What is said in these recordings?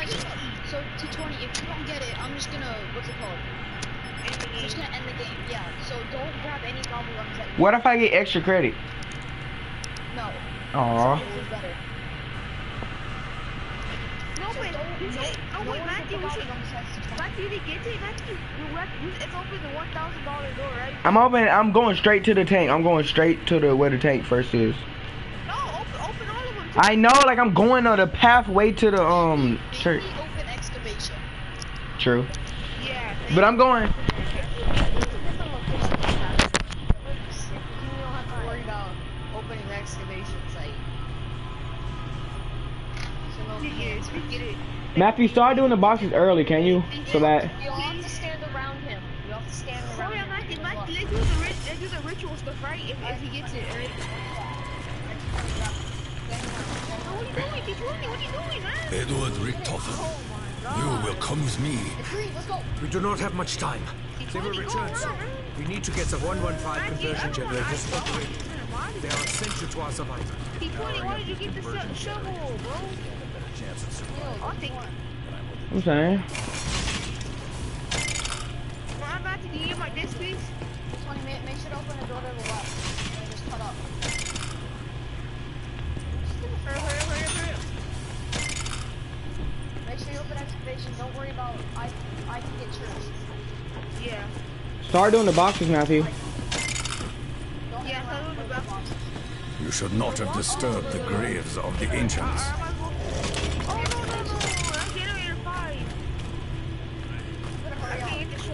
So T20, if you don't get it, I'm just gonna what's it called? I'm just gonna end the game. Yeah. So don't grab any gobble guns that you What if I get extra credit? No. Aww. This is better. No, wait. No, wait, Matthew, we should. Matthew, did you get it? Matthew, it's open the $1,000 door, right? I'm going straight to the tank. I'm going straight to the where the tank first is. No, open all of them. I know, like I'm going on the pathway to the church. Open excavation. True. Yeah. But I'm going. You don't have to worry about opening the excavation site. Get it. Matthew, start doing the boxes early, can you? So that. You'll have to stand around him. You'll have to stand around him. Matthew, let's do the ritual stuff, right? If he gets it, right? What are you doing, man? Edward Richtofen, you will come with me. Let's go. We do not have much time. They will return soon. We need to get the 115 conversion generators operating. They are essential to our survival. T20, why did you get the shovel, bro? I'll take one. I'm saying. Well, I'm about to get my disc, please. T20, make sure to open the door to the left. And just cut up. Hurry up. Make sure you open excavation. Don't worry about I can get yours. Yeah. Start doing the boxes, Matthew. Yeah, start doing the boxes. You should not have disturbed the graves of the ancients. Oh, no, that's generator 5. I can't get this shit.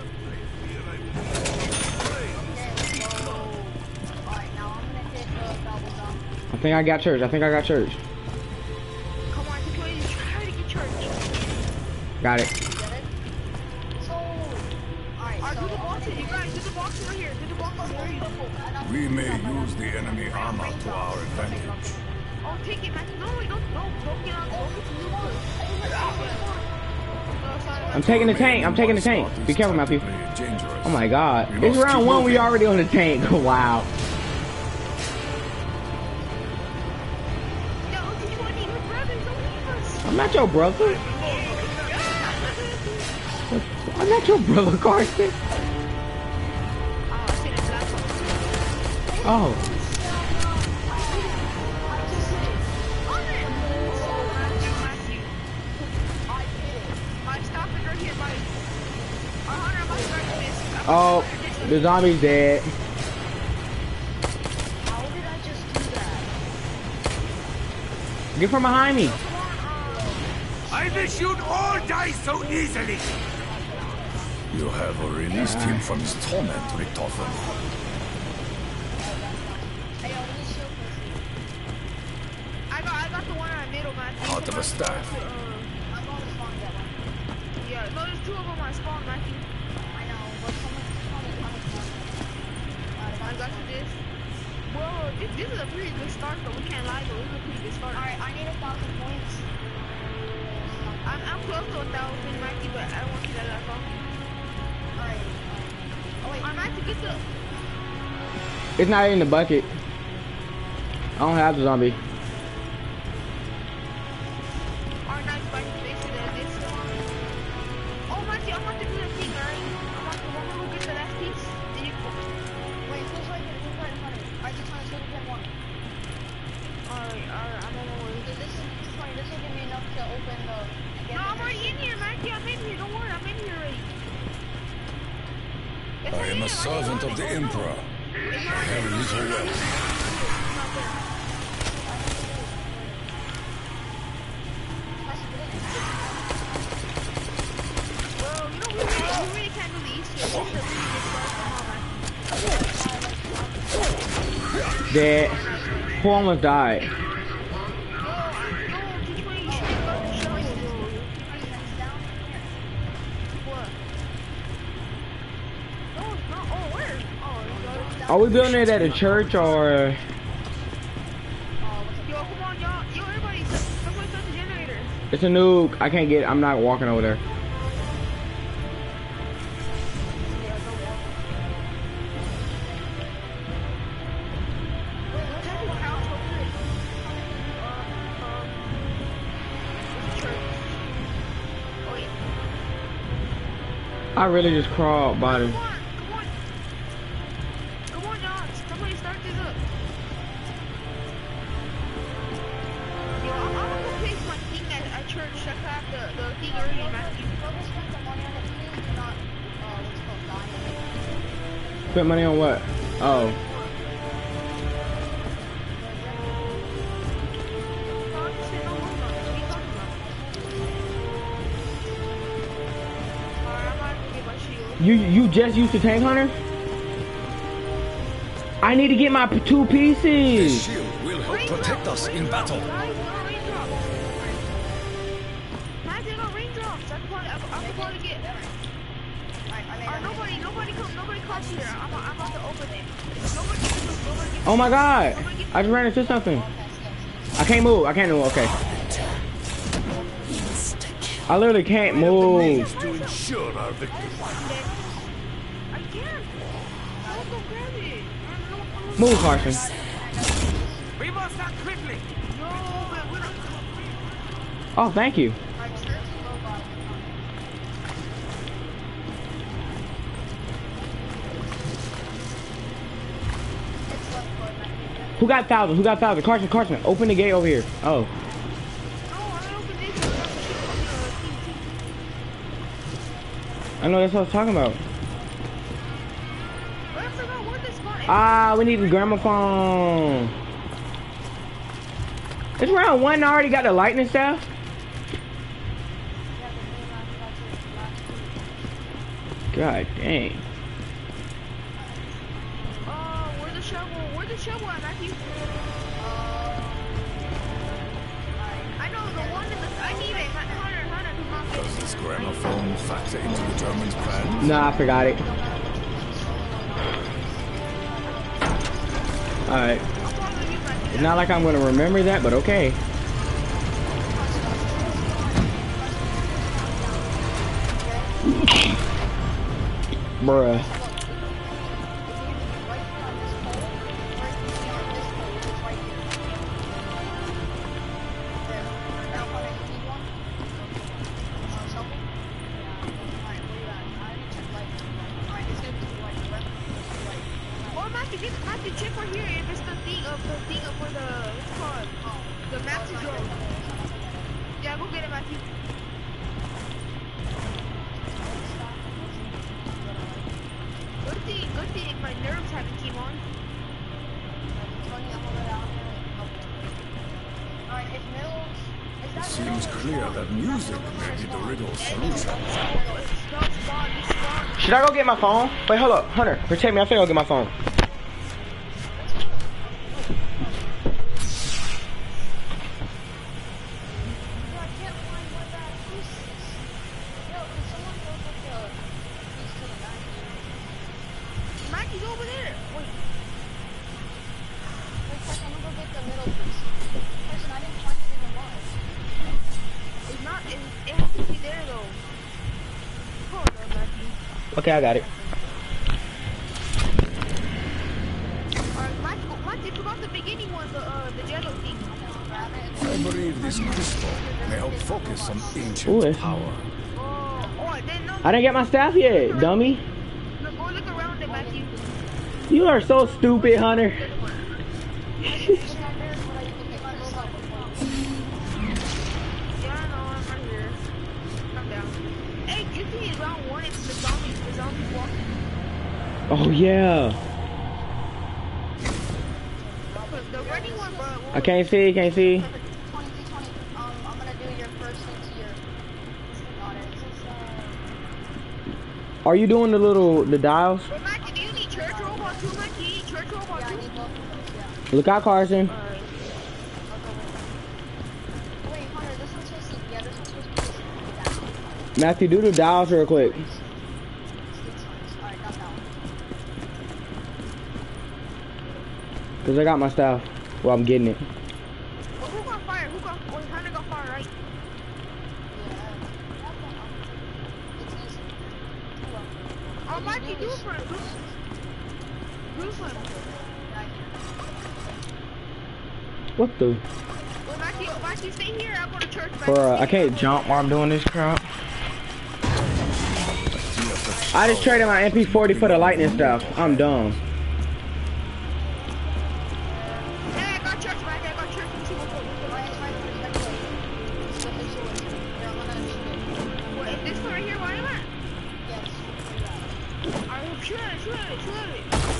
Alright, now I'm gonna hit double jump. I think I got church. Come on, T20, try to get church. Got it. Get it? So, alright, Do the boxes, you guys, do the boxes right here. Do the boxes right here. We may use the enemy armor to our advantage. Oh, take it, Matthew. No, wait, don't get on. Don't get the new I'm taking the tank. Be careful, Matthew. Dangerous. Oh my god. It's round 1, we already on the tank. Wow. No, T20, we're brothers. Don't leave us. I'm not your brother. I'm not your brother, Carson. Oh. Oh, the zombie's dead. how did I just do that? Get from behind me. I wish you'd all die so easily. You have released him from his torment, Richtofen. Hey, yo, let me show this. I got the one in the middle, Matthew. Out of a staff. I'm going to spawn that one. Yeah, no, there's 2 of them on spawn, Matthew. I know, but someone's coming. I got you this. Whoa, this is a pretty good start, though. We can't lie, though. This is a pretty good start. Alright, I need 1,000 points. I'm close to 1,000, Matthew, but I don't want to see that far. Alright. Oh, wait. I'm Matthew, get the... It's not in the bucket. I don't have the zombie. Our nice bike basically this. Oh, Matthew, I'm about to do that thing, alright? I'm about to go get the last piece. Then you go. Wait, who's right here? Who's right in front of me? Alright, just trying to get one. Alright, I'm on my way. This will give me enough to open the... No, I'm already in here, Matthew. I'm in here. Don't worry, I'm in here already. I am a servant of the Emperor. I have little wealth. Bro, you know, we really can't do the East here. This is a really good start. Dead. Who almost died? Are we building it at a church or? Yo, come on, y'all. Yo, everybody, somebody start the generator. It's a nuke. I can't get. I'm not walking over there. I really just crawled by them. Come on, come on. Come on, y'all. Somebody start this up. Yo, I'm gonna go place my thing at church. Check out the thing early, Matthew. Spent money on what? Oh. You just used the tank hunter? I need to get my 2 This pieces. shield will help protect us in battle. Oh my god. I just ran into something. I can't move. I can't move. Okay. I literally can't move. To ensure our victory. I can't. I'll go grab it. Move, Carson. We must act quickly. No, but we're not. Oh, thank you. Who got 1,000? Who got 1,000? Carson, Carson, open the gate over here. Oh. No, I don't open this. I know that's what I was talking about. I forgot what this spot is. Ah, we need the gramophone. It's round 1 and I already got the lightning staff. God dang. Where's the shovel? Where's the shovel at, Matthew? I know the one in the. I need it. Hunter, do not get Does it. this gramophone factor into the Germans' plans? Nah, I forgot it. Alright. I'm following you, Matthew. It's not like I'm gonna remember that, but okay. Bruh. Oh, Matthew, check right here if it's the thing of where the what's it called? The maps is wrong. Yeah, go get it, Matthew. Good thing my nerves haven't came on. It seems clear that music may be the riddle's solution. It's not spawn, it's spawn. Should I go get my phone? Wait, hold up. Hunter, protect me. I think I'll get my phone. Mackey's over there. Wait. It's not, it has to be there though. Hold on, Matthew. Okay, I got it. Matthew, forgot the beginning was the yellow thing. I believe this crystal may help focus on ancient Ooh, it's- power. I didn't get my staff yet, dummy. No, go look around it, Matthew. You are so stupid, Hunter. Yeah, I know, I'm right here. Calm down. Hey, you see it round 1, it's the zombies walking. Oh, yeah. The running one, bro. I can't see, can't see. I'm gonna do your first into your Are you doing the dials? But Matthew, do you need church robot too, Matthew? You need church robot Yeah, I too? need both of those, yeah. Look out, Carson. Alright. Wait, Hunter, this one's supposed to, yeah, this one's supposed to be facing down. Matthew, do the dials real quick. Alright, got that one. Because I got my staff. Well, I'm getting it. Well, who got fire? Oh, Hunter got fire, right? Oh, Matthew, do it for him. Do it for him. What the? Well, Matthew, stay here. I'll go to church. Bruh, I can't jump while I'm doing this crap. The I just traded my MP40 for the lightning stuff. I'm dumb. Hey, I got church, Mike. I got church. Let's see what's going on. What, is this one right here? Why am I? Yes. Alright, shoot at it.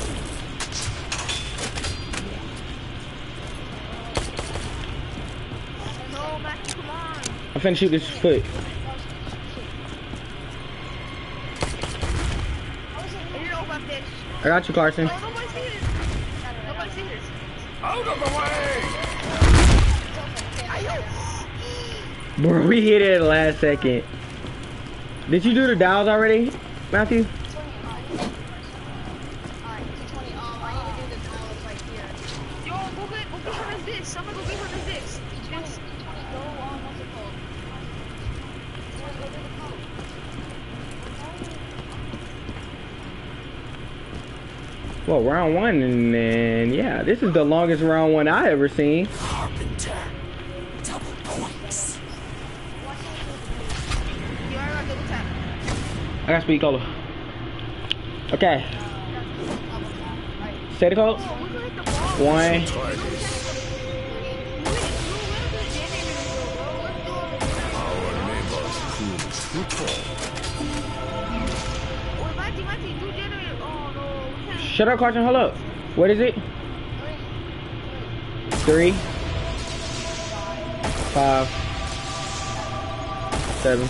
No, Matthew, come on. I'm finna shoot this foot. I got you, Carson. Oh, nobody see this. Nobody see this. Out of the way! Bro, we hit it at the last second. Did you do the dials already, Matthew? Alright, 220. I need to do the dials right here. Yo, go get her this. Somebody go get her this. 220, go on, what's it called? 220, go do the code. Well, round one, and then, yeah, this is the longest round one I ever seen. Carpenter. Double points. Yo, I got double tap. I got speed cola. Okay. Say the code. Oh, we can hit the ball. One. Try this. Our neighbors proved fruitful. Oh, Matthew, do generator. Oh, no. We can't. Shut up, Carson. Hold up. What is it? 3, 5, 7,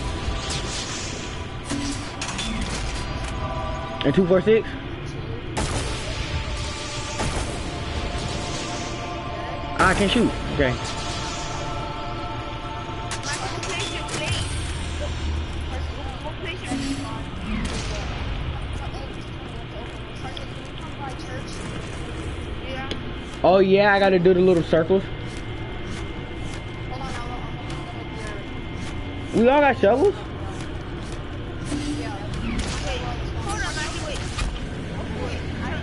and 2, 4, 6. I can shoot. Okay. Matthew, place your plate. Go place your Yeah. Oh yeah, I gotta do the little circles. Hold on, I'm We all got shovels. Wait, hold on, Matthew, wait. Wait, I don't.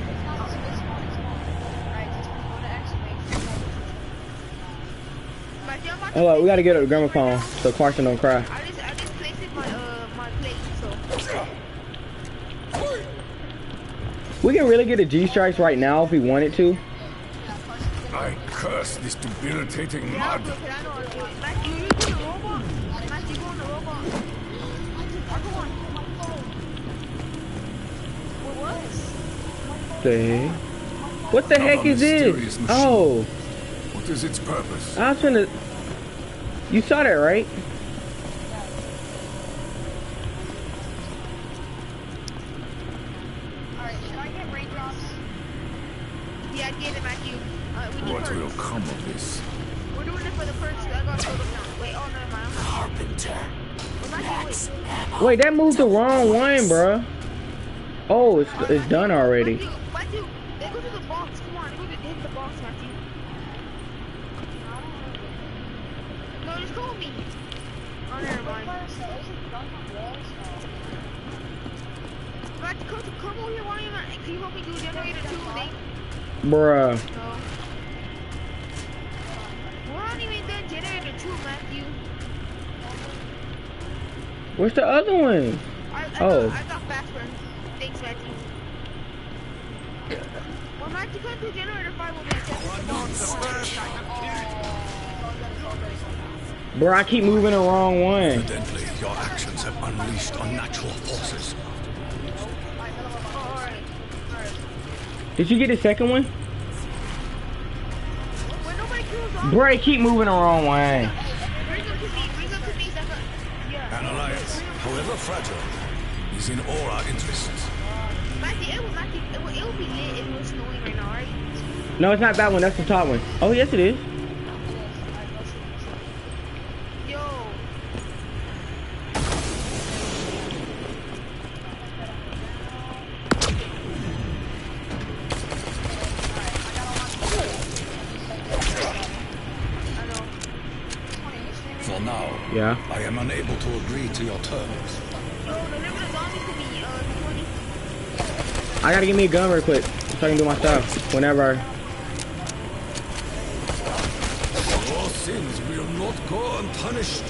Matthew, I'm about to Hold up, we gotta get a gramophone so Carson don't cry. I just placed it my plate, so. We can really get a G strikes right now if we wanted to. I curse this debilitating Yeah, mud. but I know how to do it. Matthew, you do the robot. Matthew, go on the robot. Or go on. What was? What the heck is mysterious this? machine. Oh, What is its purpose? I was finna. You saw that, right? Alright, should I get raindrops? Yeah, get it, Matthew. We need What will perks. come of this? We're doing it for the perks. I got sold up now. Wait, oh, never mind. Carpenter. Well, Matthew, wait. Wait, that moved the wrong one, bruh. Oh, it's done already. Matthew, they go to the box. Come on, go to hit the box, Matthew. No, just go with me. Oh, never mind. Matthew, come over here. Why are you not? Can you help me do generator 2 thing? Bruh. No. We're not even done generator 2, Matthew. Where's the other one? I Oh. got fast burn. Thanks, Matthew. Well, Matthew, come do generator 5 with me. Bruh, I keep moving the wrong one. Evidently, your actions have unleashed unnatural forces. Alright. Did you get the second one? When nobody kills off, Bruh, keep moving the wrong way. bring them to me, so I can, yeah. An alliance, however fragile, is in all our interests. Matthew, it will be lit if it was snowing right now, right? No, it's not that one. That's the top one. Oh, yes, it is. Yo. I know. For now, Yeah. I am unable to agree to your terms. Yo, deliver the zombie to me, 20. I gotta give me a gun real quick so I can do my stuff whenever. Your sins will not go unpunished.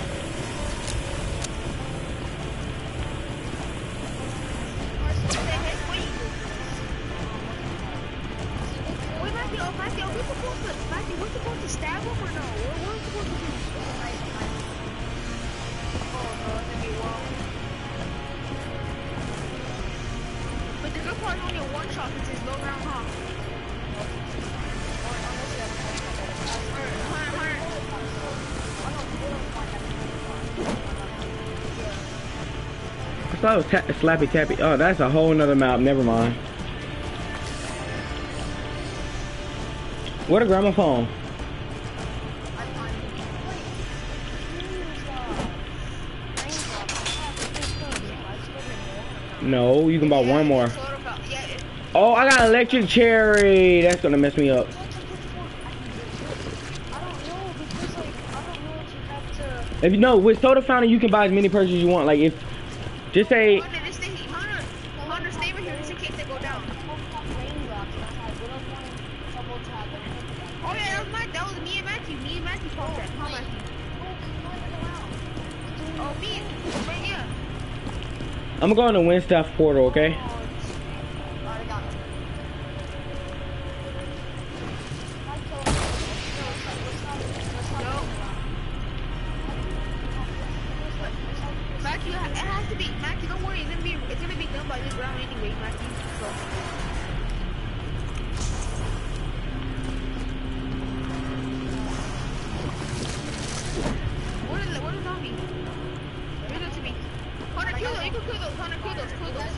part's only a one shot since it's low round, huh? I thought it was Slappy Tappy. Oh, that's a whole nother map. Never mind. What a gramophone. No, you can buy one more. Oh, I got an electric cherry. That's gonna mess me up. If you know, with soda fountain, you can buy as many purchases you want. Like if, just say. Hunter, stay right here just in case they go down. Oh yeah, that was me and Matthew. Me and Matthew called that. How Matthew? Oh, me. Right here. I'm going to Windstaff Portal, okay? Matthew, it has to be. Matthew, don't worry. It's gonna be done by this round anyway, Matthew. So. What is zombie? Bring it to me. Hunter, kill those. You can kill those. Hunter, kill those.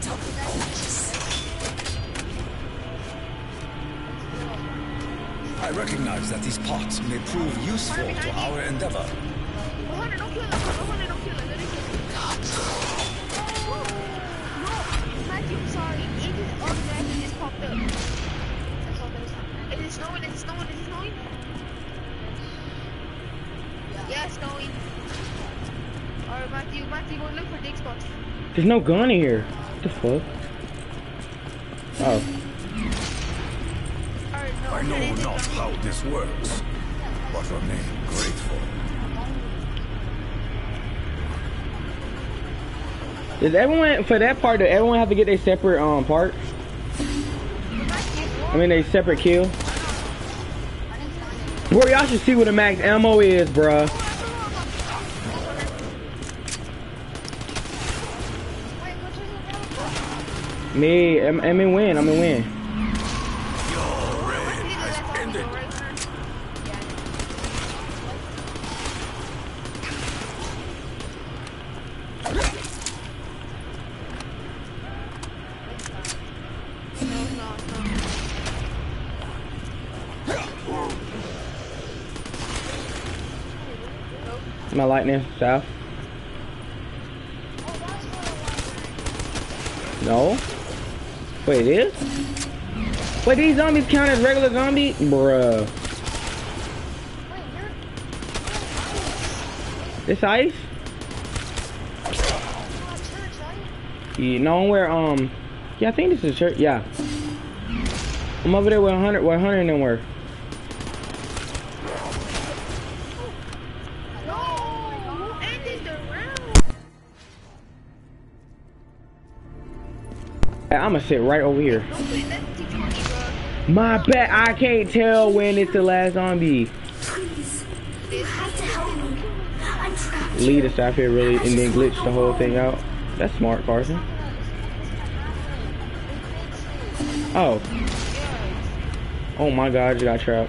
I recognize that these pots may prove useful to our endeavor. Oh, Hunter, don't kill them. Hunter, don't kill them. Let me kill them. No, Matthew, I'm sorry. It just automatically just popped up. Is it snowing? Is it snowing? Is it snowing? Yeah, it's snowing. Alright, Matthew, go look for dig spots. There's no gun in here. What the fuck? Oh. Alright, no, I know not how this works, but remain grateful. Does everyone, for that part, does everyone have to get their separate part? I mean, they separate kill? Bro, y'all should see what the max ammo is, bruh. Me, I'm in win. Your reign has ended. My lightning south. No. Wait, it is? Wait, these zombies count as regular zombies? Bruh. This ice? Yeah, no, where, yeah, I think this is a church, yeah. I'm over there where 100 and them were. I'ma sit right over here. My bad, I can't tell when it's the last zombie. Please, you have to help me. I'm trapped. Lead us out here really and then glitch the whole thing out. That's smart, Carson. Oh. Oh my god, I just got trapped.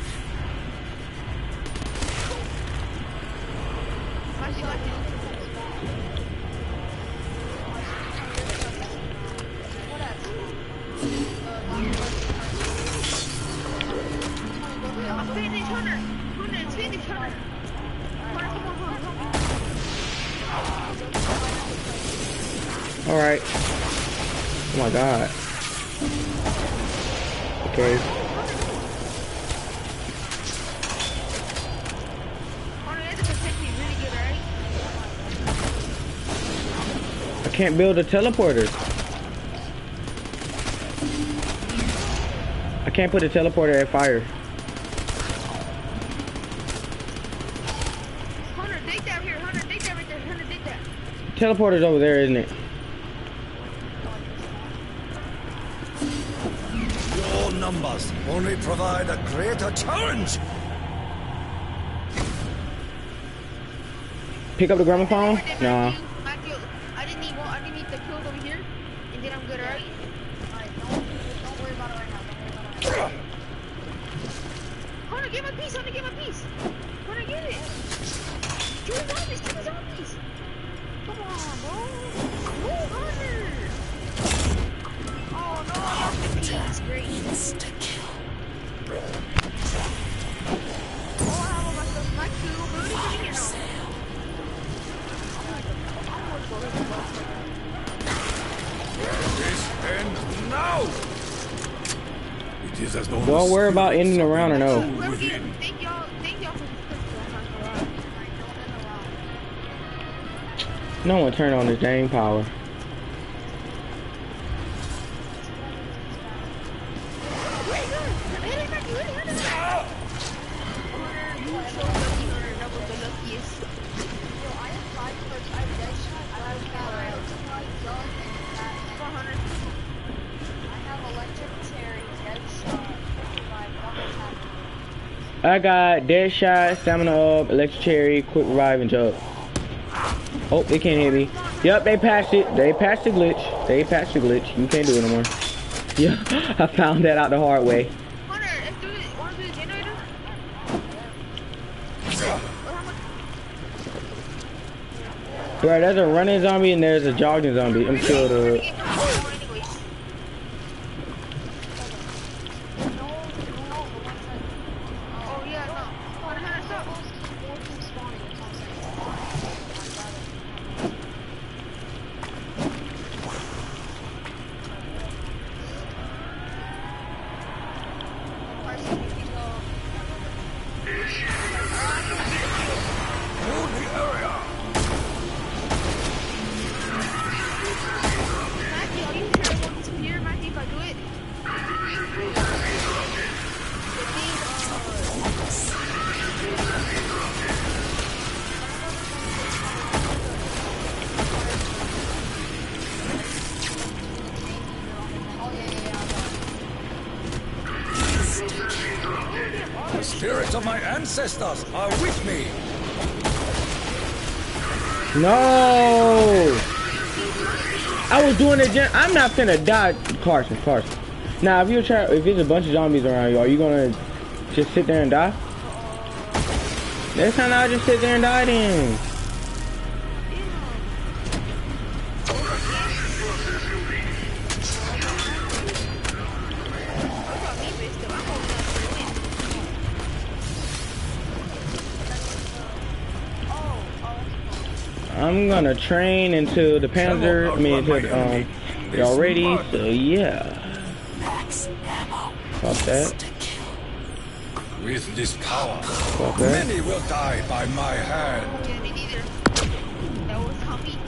Alright. Oh my god. Okay. I can't build a teleporter. I can't put a teleporter at fire. Hunter, dig that here. Hunter, dig that right there. Hunter, dig that. Teleporter's over there, isn't it? Your numbers only provide a greater challenge. Pick up the gramophone? Nah. Matthew, I didn't need the kills over here, and then I'm good, alright? Kill the zombies! Kill the zombies! Come on, bro! Move, Hunter! Oh no, I lost my keys. Great. Oh, I have all my stuff. My two. Booty, get in here now. This ends now! It is as though Don't worry about ending the round or no. Whoever gave, thank y'all for the script. No one turned on this dang power. I got dead shot, stamina up, electric cherry, quick revive, and jump. Oh, they can't hit me. Yep, they patched it. They patched the glitch. They patched the glitch. You can't do it no more. Yeah, I found that out the hard way. Hunter, wanna do the generator? Right, there's a running zombie and there's a jogging zombie. I'm killed. The spirits of my ancestors are with me. No! I was doing it. I'm not finna die, Carson. Now, if there's a bunch of zombies around you, are you gonna just sit there and die? Next time I'll just sit there and die then. I'm gonna train into the Panzer, y'all ready? So yeah. Fuck that. With this power, many will die by my hand. Yeah, me neither. That was Humpy.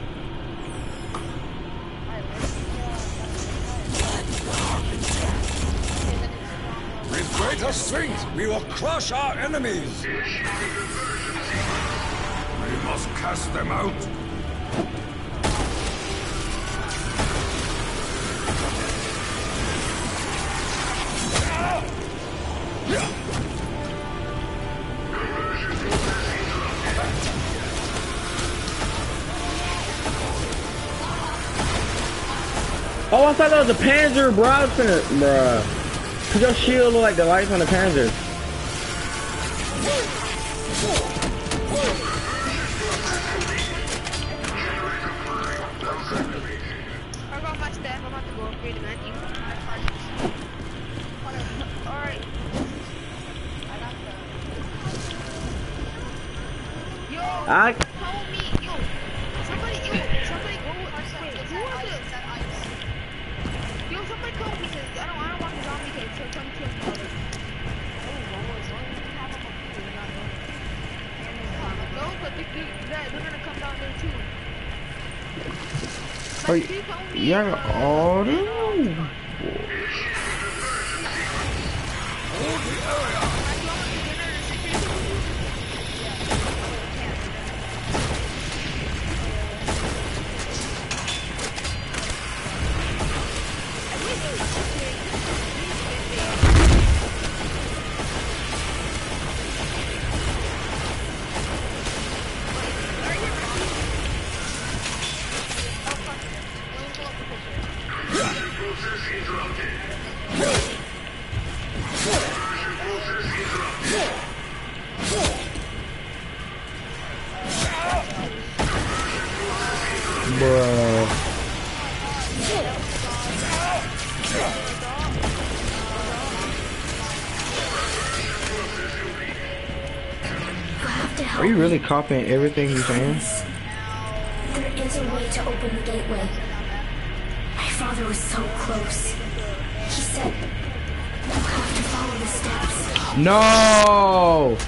With greater strength, we will crush our enemies. We must cast them out. Oh, I thought that was a Panzer, bro. I was finna, bruh. Cause your shield look like the lights on the Panzer. I got my staff. I'm about to go upgrade the menu. Alright. Yo, hold me. Yo, somebody go. Wait, who was it? Yo, somebody call me because I don't want the zombie cake, so come kill me. No, but they're gonna come down there too. Yeah, oh no. Bruh. Are you really copying everything he's saying? There is a way to open the gateway. My father was so close. He said, you have to follow the steps. No!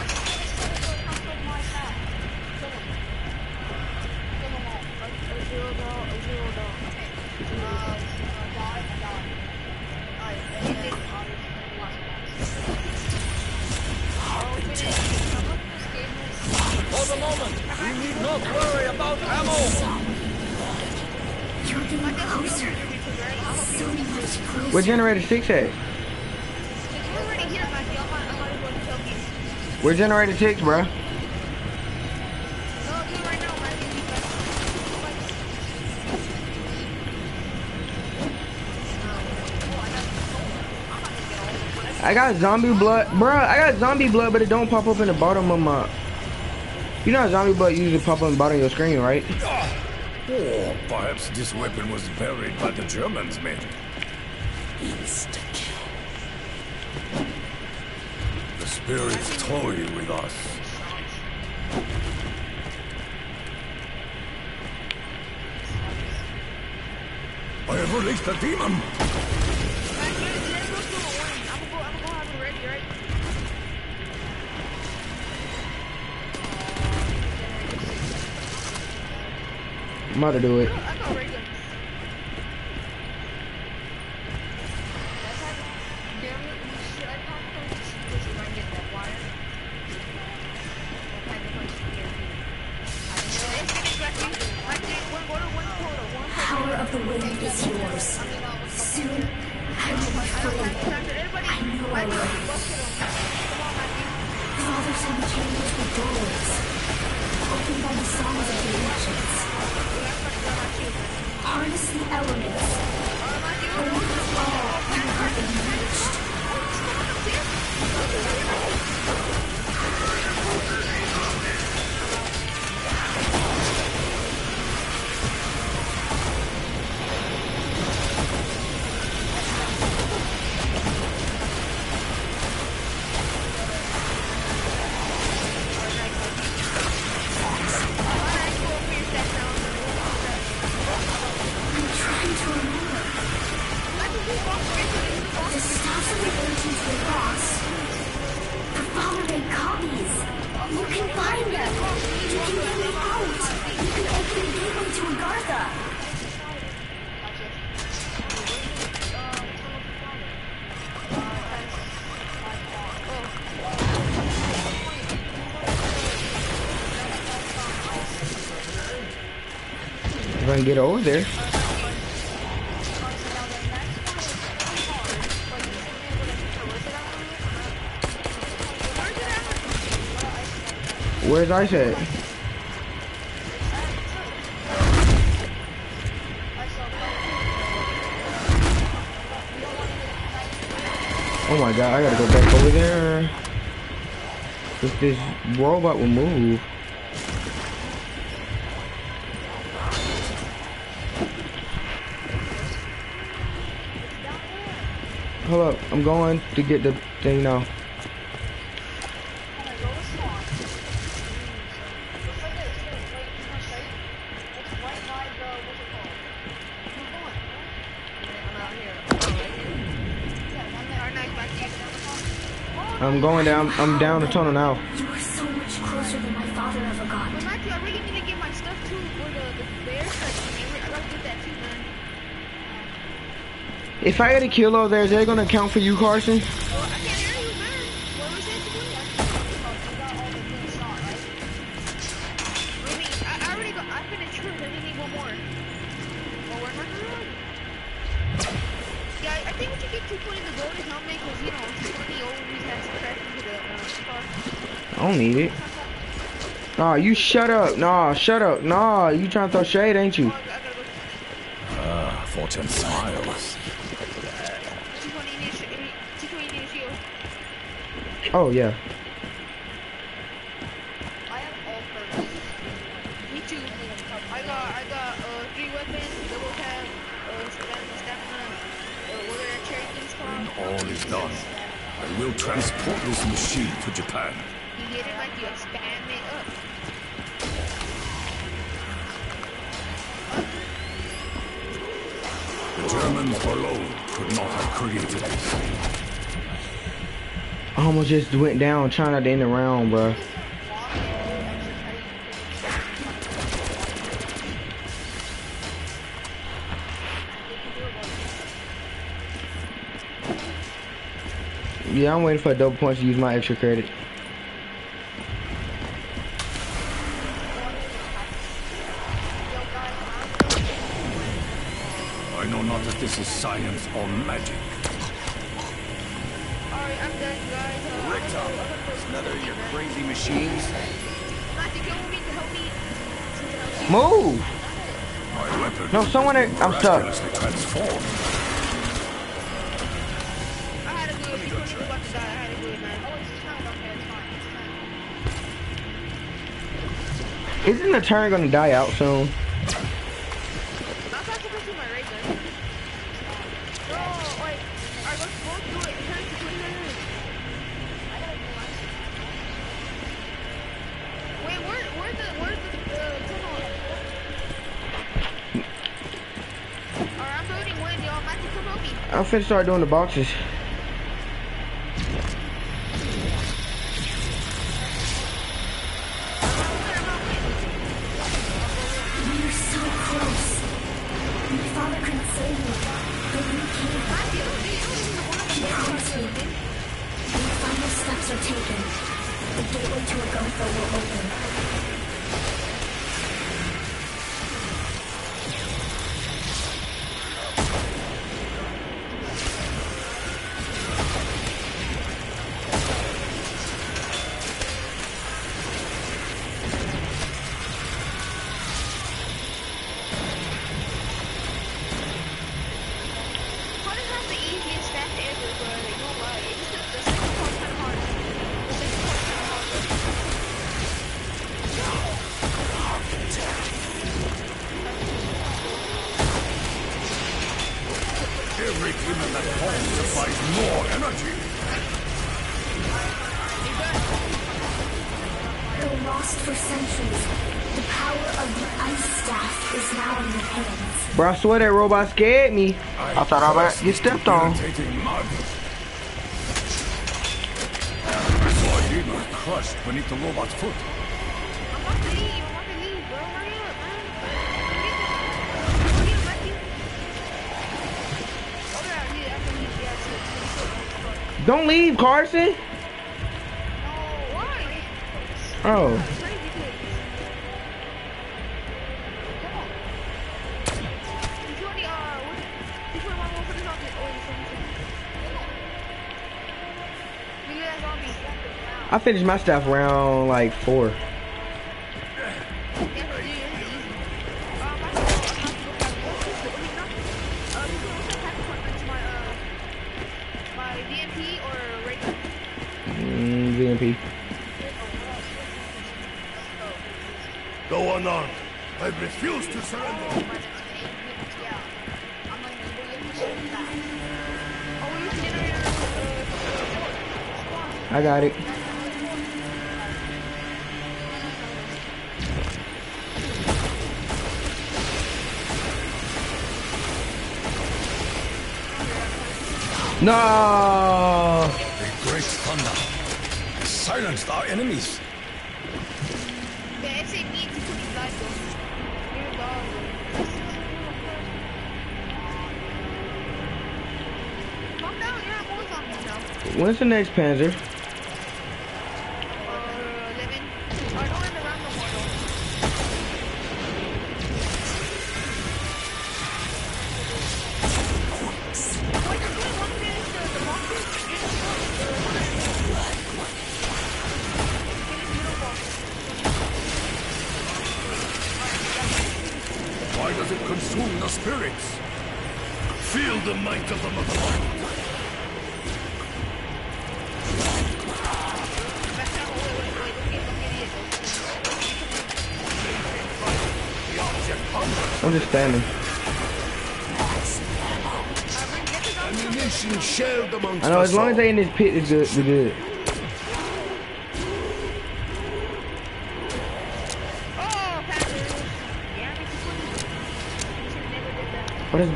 For the moment, we need not worry about ammo. You're getting closer. So much closer. Where generator 6 at? We're already here, Matthew. I'm not going to help you. Where generator 6, bruh? No, do it right now, Matthew. I got zombie blood. Bruh, I got zombie blood, but it don't pop up in the bottom of my... You know how zombie blood usually pop up in the bottom of your screen, right? Oh, perhaps this weapon was buried by the Germans, maybe. Insta-kill. The spirits toy with us. I have released a demon. Matthew, let it go to a warning. I'm gonna go have it ready, right? I'm about to do it. I got ray guns. Damn it, should I pop those? Just if I get that wire. That kind of punch here. Let's get it, Matthew. Matthew, go to one portal. One Power of the wind is yours. Soon, I will be free. I know I will. Fathers and chambers with doors, opened by the songs of the ancients. Harness the elements. Bring them all you have enriched. I'm trying to remember. The stuff of the ancients were lost. The father made copies. You can find them. You can get me out. You can open the gateway to Agartha. If I can get over there. Where's Ice at? Oh my god, I gotta go back over there. If this robot will move. Hold up, I'm going to get the thing now. I'm going down. I'm down the tunnel now. You are so much closer than my father ever got. But Matthew, I really need to get my stuff too for the bear section. I gotta get that too, man. If I get a kill over there, is that gonna count for you, Carson? Well, I can't hear you, man. What was it? Really? I already got. I finished yours. I just need one more. Oh, where am I going? Yeah, I think we should get 220 to go to helmet because you know 220 always has to crash into the car. I don't need it. Nah, you shut up. Nah, shut up. Nah, you trying to throw shade, ain't you? I gotta go. Fortune smiles. 220 need a shield. Oh yeah. I have all purpose. Me too. I got 3 weapons, double tap, stamina, what are the cherry things When called? all is done, I will transport this machine to Japan. You get it like you expand it up. The Germans alone could not have created this. I almost just went down trying not to end the round, bro. Yeah, I'm waiting for a double punch to use my extra credit. I know not if this is science or magic. Alright, I'm done, guys. Richter, another of your crazy machines. Matthew, come with me to help me. Move! My weapon. No, someone. I'm stuck. miraculously transformed. I had to do it. Before he was about to die, I had to do it, man. Oh, it's time. Okay, it's fine. It's fine. Isn't the turn gonna die out soon? I'm not supposed to do my ray gun. Bro, like, alright, let's both do it. Turn to 29. Wait, where's the tunnel? Alright, I'm voting win, y'all. Matthew, come help me. I'm finna start doing the boxes. We're so close. My father couldn't save me, but we can. He promised me. When the final steps are taken, the gateway to Agartha will open. Hard is not the easiest stat ever, but you know what? It's just the second part's kind of hard. The second part's kind of hard. Every demon that falls supplies more energy. Though lost for centuries, the power of the ice staff is now in your hands. Bro, I swear that robot scared me. I thought I might get stepped on. Irritating mud. I saw a demon crushed beneath the robot's foot. I'm about to leave, bro. Hurry up, man. Hurry up, Matthew. Oh, yeah, I have to leave. Yeah, it's Don't leave, Carson. No, why? Oh. It's crazy, kid. Come on. Which one, which one am I going for the zombie? Oh, this one. Look at that zombie. I finished my stuff round like 4. VMP. Go unarmed. I refuse to surrender. I got it. No. The great thunder silenced our enemies. When's the next Panzer? 11. I don't end around the model. Why does it consume the spirits? Feel the might of the motherland. I'm just standing. Ammunition shelved amongst I know, us as long as all. they in this pit, it's good. We're good. Oh, Patrick. Yeah, I mean, you should never did that. What is?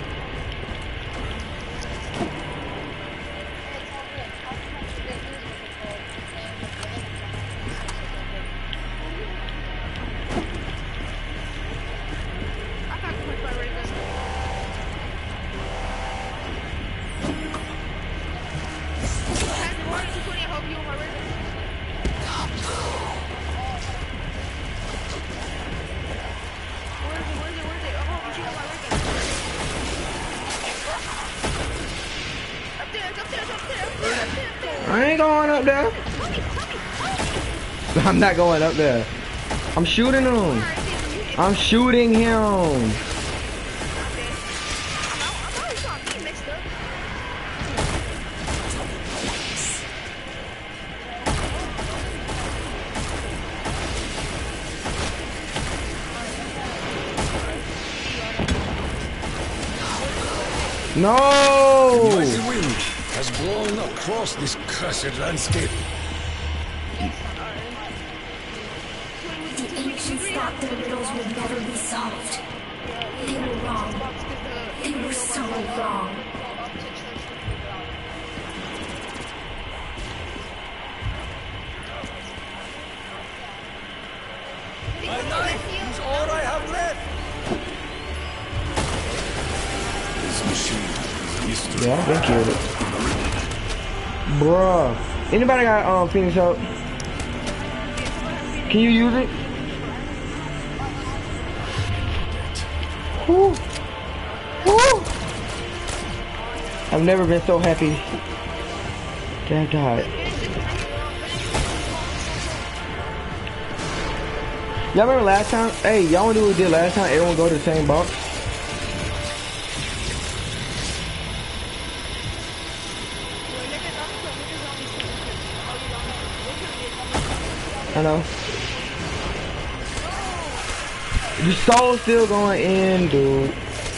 I got pushed by Ray Gun. Patrick, why did you put in help you on my Ray Gun? Where is it? Where is it? Where is it? Oh, you shoot on my Ray Gun. Up there, it's up there, it's up there, up there, up there, up there. I ain't going up there. I'm not going up there. I'm shooting him. I'm shooting him. No! Mighty wind has blown across this cursed landscape. The ancients thought their riddles would never be solved. They were wrong. They were so wrong. My knife is all I have left. This machine is a mystery. Yeah, I've been killed it. Bruh. Anybody got Phoenix Up? Can you use it? Woo. Woo. I've never been so happy. That died. Y'all remember last time? Hey, y'all wanna do what we did last time? Everyone go to the same box? I know. The soul's still going in, dude.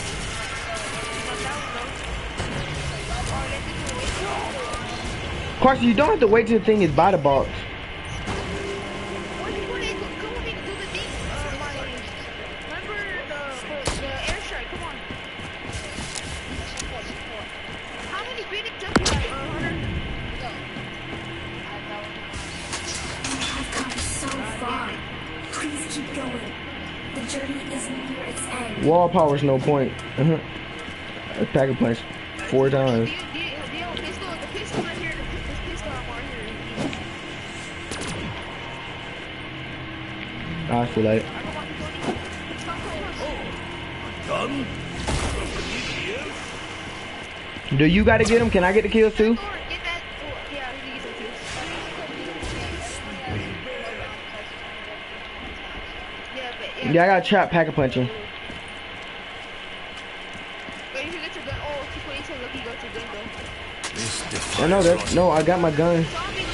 Of course, you don't have to wait till the thing is by the box. I've come so far. Please keep going. The journey is near its end. Wall power's no point. A pack of punch 4 times. I feel like. Gun? Do you gotta get him? Can I get the kills too? Yeah, I got a trap pack of punching. I know that. No, I got my gun.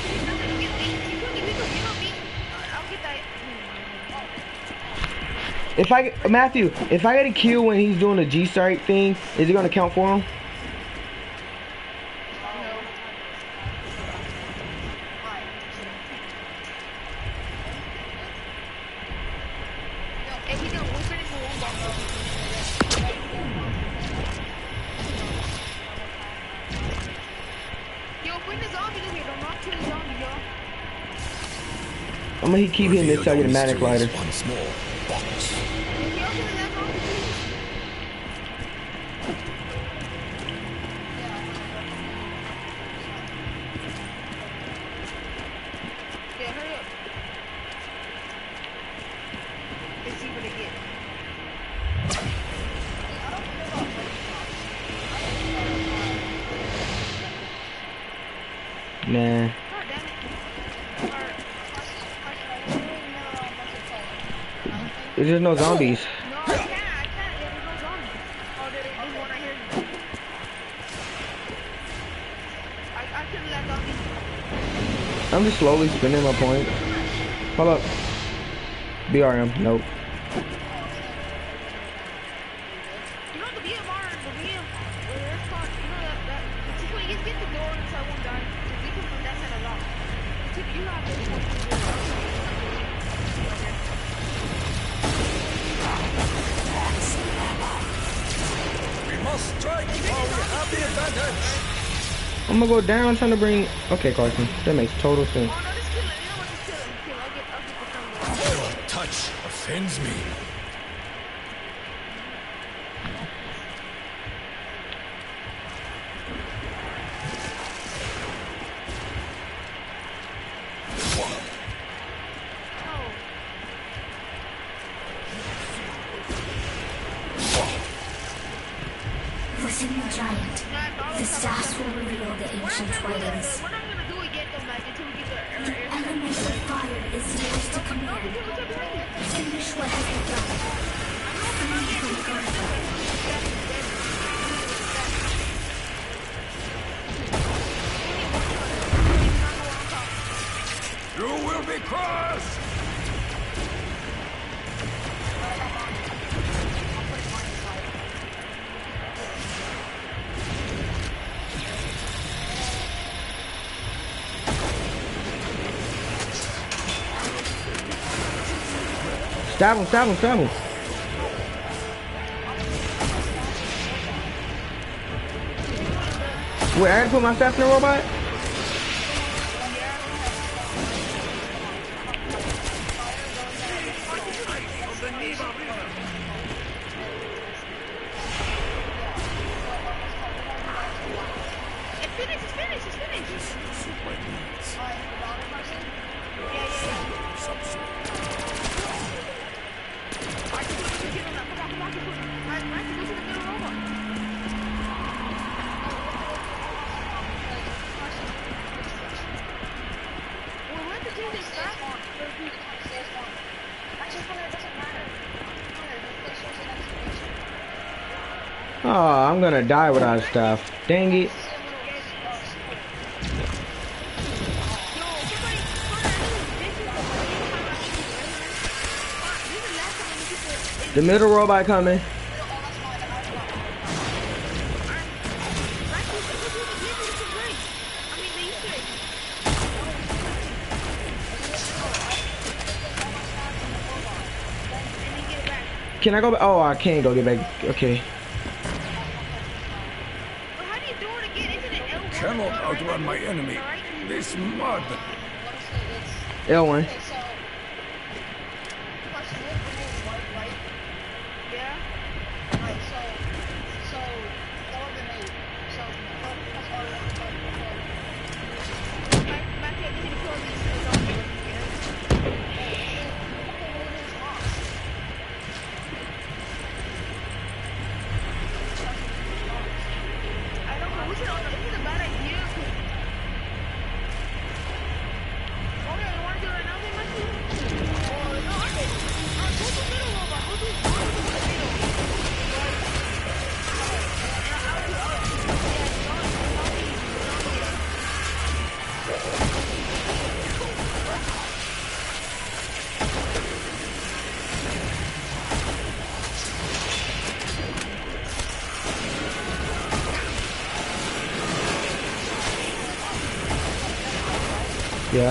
If I get, Matthew, if I get a kill when he's doing the G-strike thing, is it gonna count for him? I'm gonna keep hitting this till I get a manic lighter. Once more, box. Yeah, hurry up. Let's see what they get. Nah. God damn it. There's just no zombies. No, I can't. Yeah, there's no zombies. Oh, there's one right here. I couldn't let zombies. I'm just slowly spinning my points. Hold up. BRM. Nope. VMR, the VM, it's called, you know that, when you get the door inside won't die, you can from that side of lock. You have this one to do. We must strike while we have the advantage. I'm gonna go down trying to bring. Okay, Carson, that makes total sense. Oh no, just kill him. You know what? Just kill him. I'll get the thunder. Your touch offends me. Listen, the giant. The stars will reveal the ancient writings. We're not gonna do it yet, though, Matt, until we get the The element of fire is yours to command. Finish what has begun. Free from Earth. You will be crushed. Stab him, stab him, stab him. Wait, I had to put my staff in the robot? Oh, I'm gonna die without stuff. Dang it. The middle robot coming. Can I go back? Oh, I can't go get back. Okay. Cannot outrun my enemy. This mud. L1. Yeah.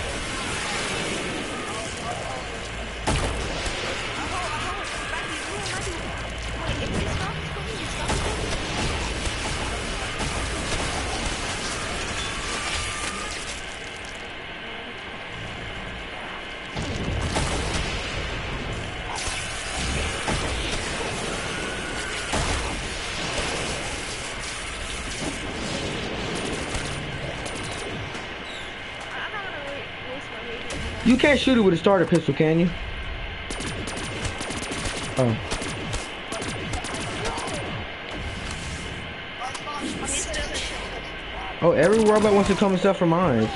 You can't shoot it with a starter pistol, can you? Oh. Oh, every robot wants to come and stuff for mine.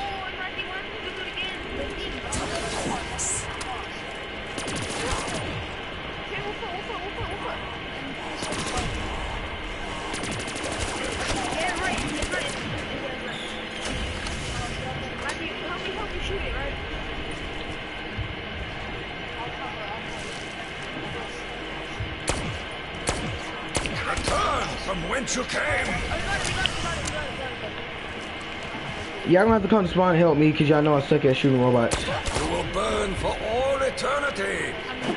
Attack! from whence you came. Y'all gonna have to come to spawn and help me, cause y'all know I suck at shooting robots. You will burn for all eternity.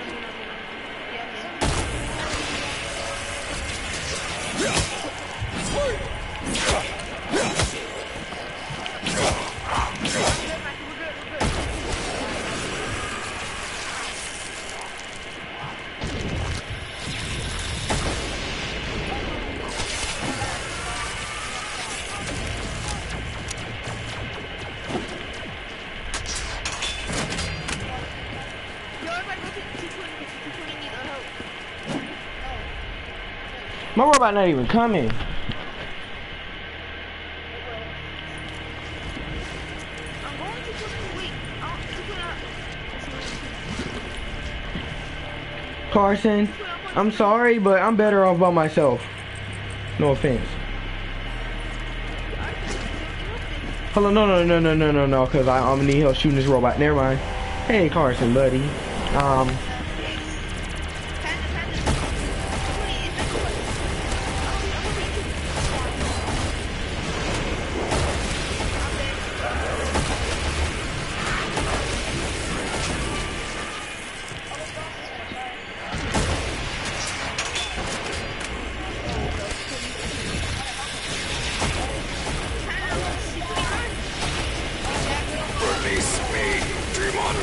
My robot not even coming. Carson, I'm sorry, but I'm better off by myself. No offense. Hold on, no, cause I'm gonna need help shooting this robot. Never mind. Hey, Carson, buddy. Release me, demon.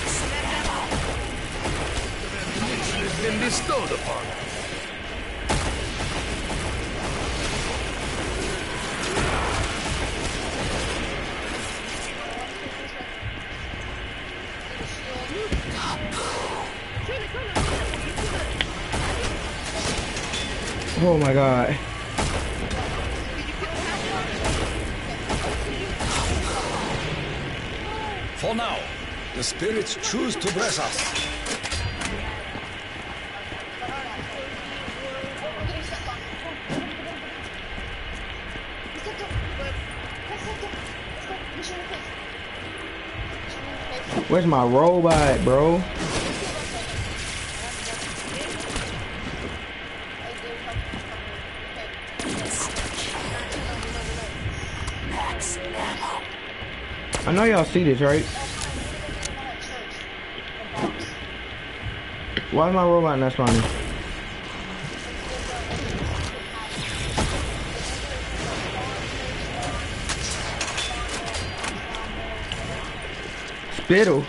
Mission has been bestowed upon. Oh my god. For now, the spirits choose to bless us. Where's my robot, bro? I know y'all see this, right? Why is my robot not spawning? Spittle.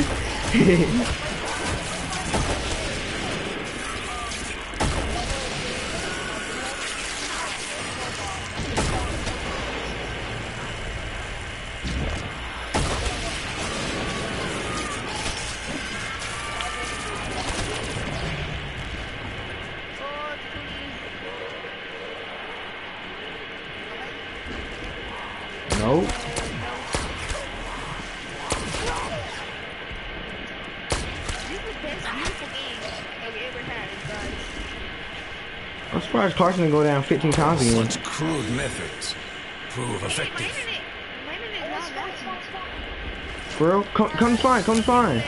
Nope. I'm surprised Carson didn't go down 15 times again. Such crude methods prove effective. Bro, come spawn, come spawn.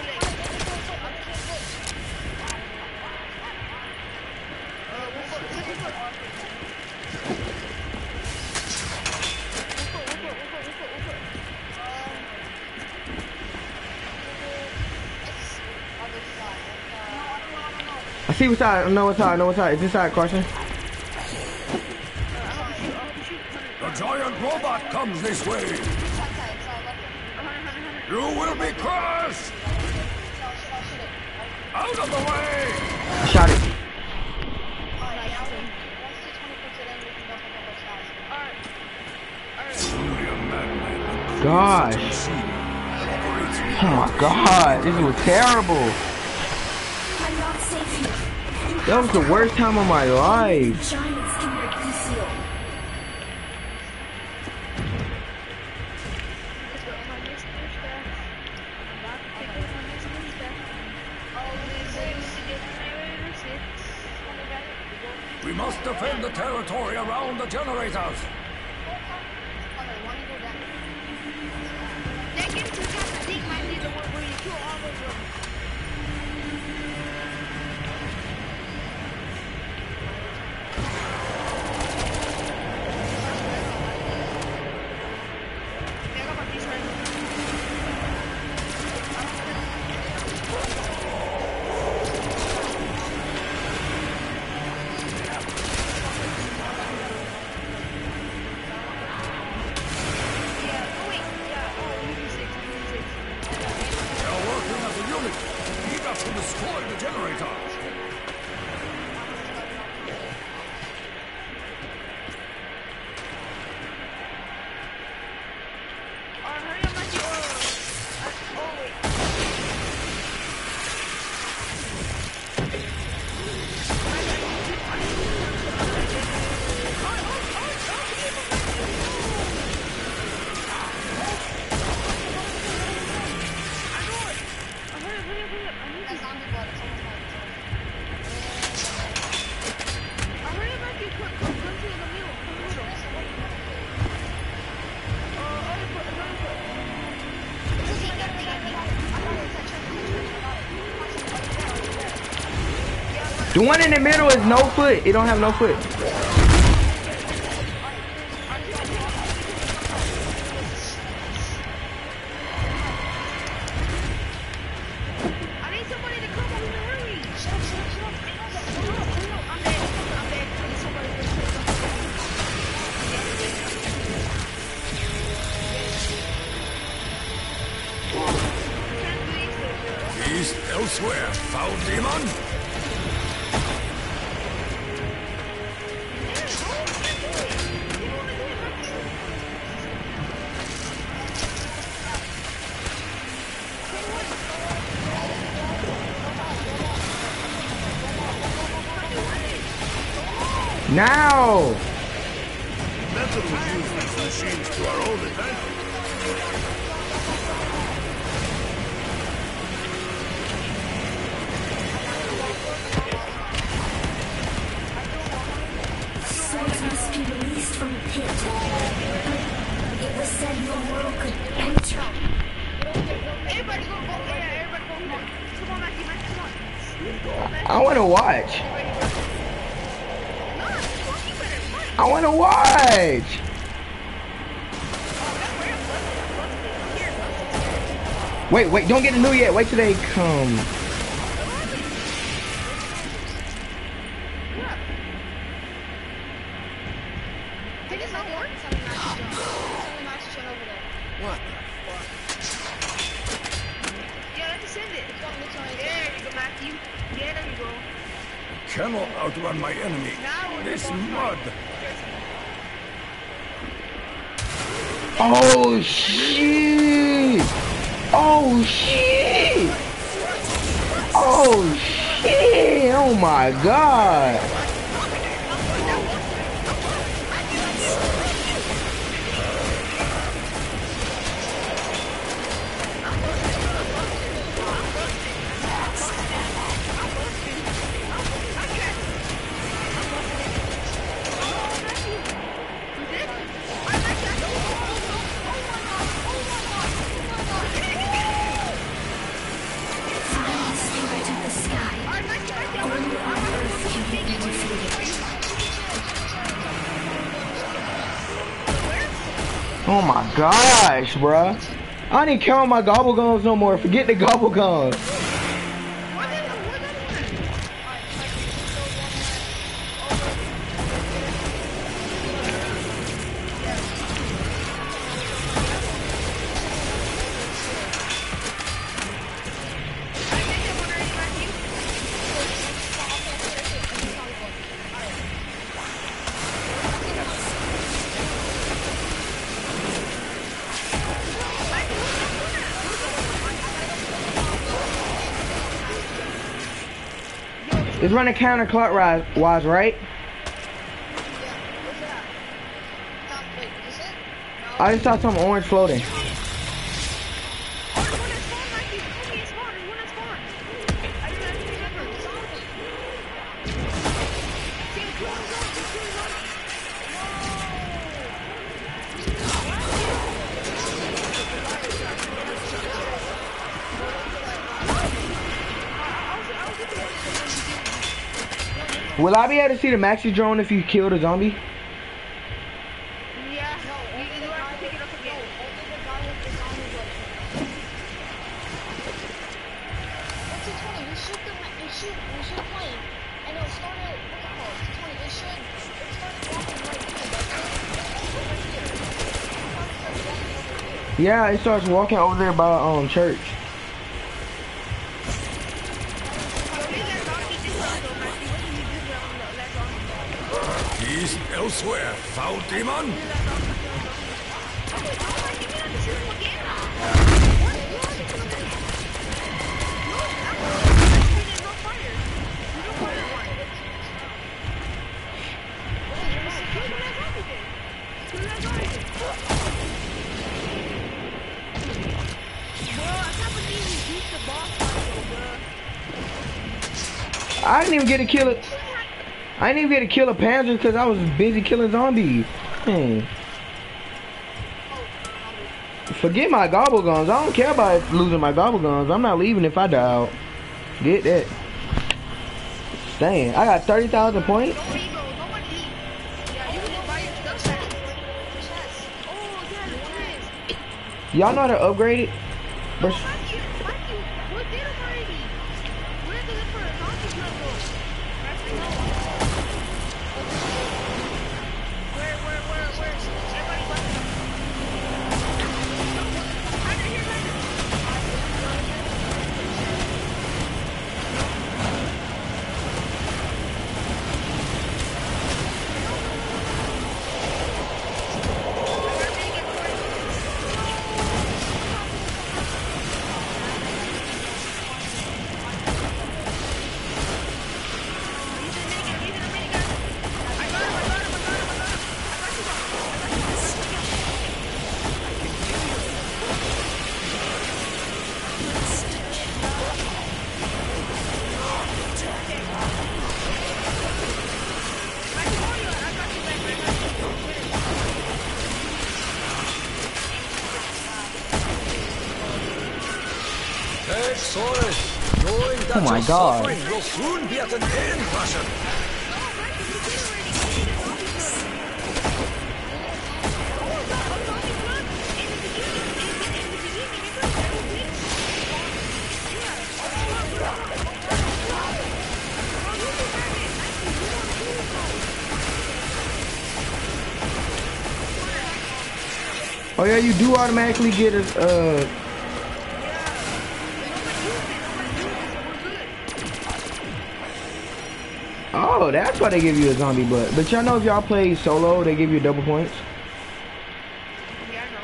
I see what side. I know what side. I know what side. Is this side, Carson? The giant robot comes this way. You will be crushed. Out of the way. I shot it. Gosh. Oh my god, this was terrible. I'm not safe here. That was the worst time of my life. Giants can break the seal. We must defend the territory around the generators. The one in the middle is no foot. It don't have no foot. I need somebody to come over here. Hurry. Shut up. I'm dead. I need somebody to come. East elsewhere. Foul demon. Now! Metal will use these machines to our own advantage. Souls must be released from the pit. It was said no world could enter. Everybody go. Yeah, everybody go. Come on, Matthew, come on. I wanna watch. I wanna watch. Wait, don't get the new yet. Wait till they come. Did it not work? What Yeah, let's send it. There you go, Matthew. Yeah, there you go. Cannot outrun my enemy. This mud. Oh shit! Oh shit! Oh shit! Oh my god! Final spirit of the sky. Only on earth can be defeated. Oh my gosh, bruh. I don't even count my gobble guns no more. Forget the gobble guns. It's running counterclockwise, right? I just saw some orange floating. Will I be able to see the maxi drone if you kill the zombie? Yeah, you have to pick it up again. You shoot the plane, and it'll start at, what's it called? It should start walking right here. Yeah, it starts walking over there by church. East elsewhere. Foul demon. I didn't even get to kill it. I didn't even get to kill a Panzer because I was busy killing zombies. Forget my gobble guns. I don't care about losing my gobble guns. I'm not leaving if I die out. Get that. Dang, I got 30,000 points. No ego, no one eat. Yeah, you can just buy your stuff back. Oh, yeah, the chest. Y'all know how to upgrade it? No, Matthew, what did him already? Where did it for a zombie blood go? Where? Everybody left him. Right here, right here. Excellent! Knowing that Oh my your God. suffering will soon be at an end, Russian. Oh yeah, you do automatically get a Oh, that's why they give you a zombie butt. But y'all know if y'all play solo, they give you double points. Yeah, I know.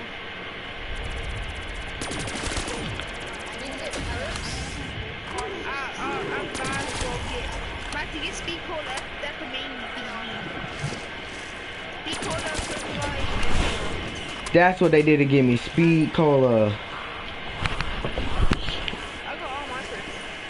I'm about to go get. About to get speed cola. That's the main thing. Speed cola, fertilizer. That's what they did to give me. Speed cola. I got all my perks.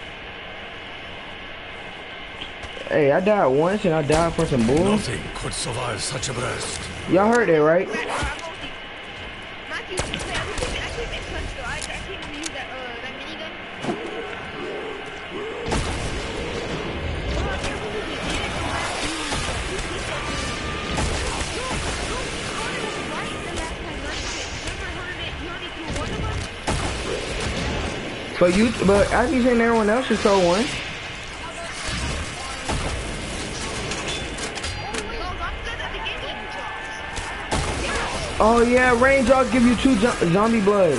Hey, I died once and I died for some bull. Nothing could survive such a burst. Y'all heard that, right? Matthew, I can't make clutch though. I can't even use that minigun. But I be saying everyone else should throw one. Oh yeah, raindrops give you 2 zombie blood.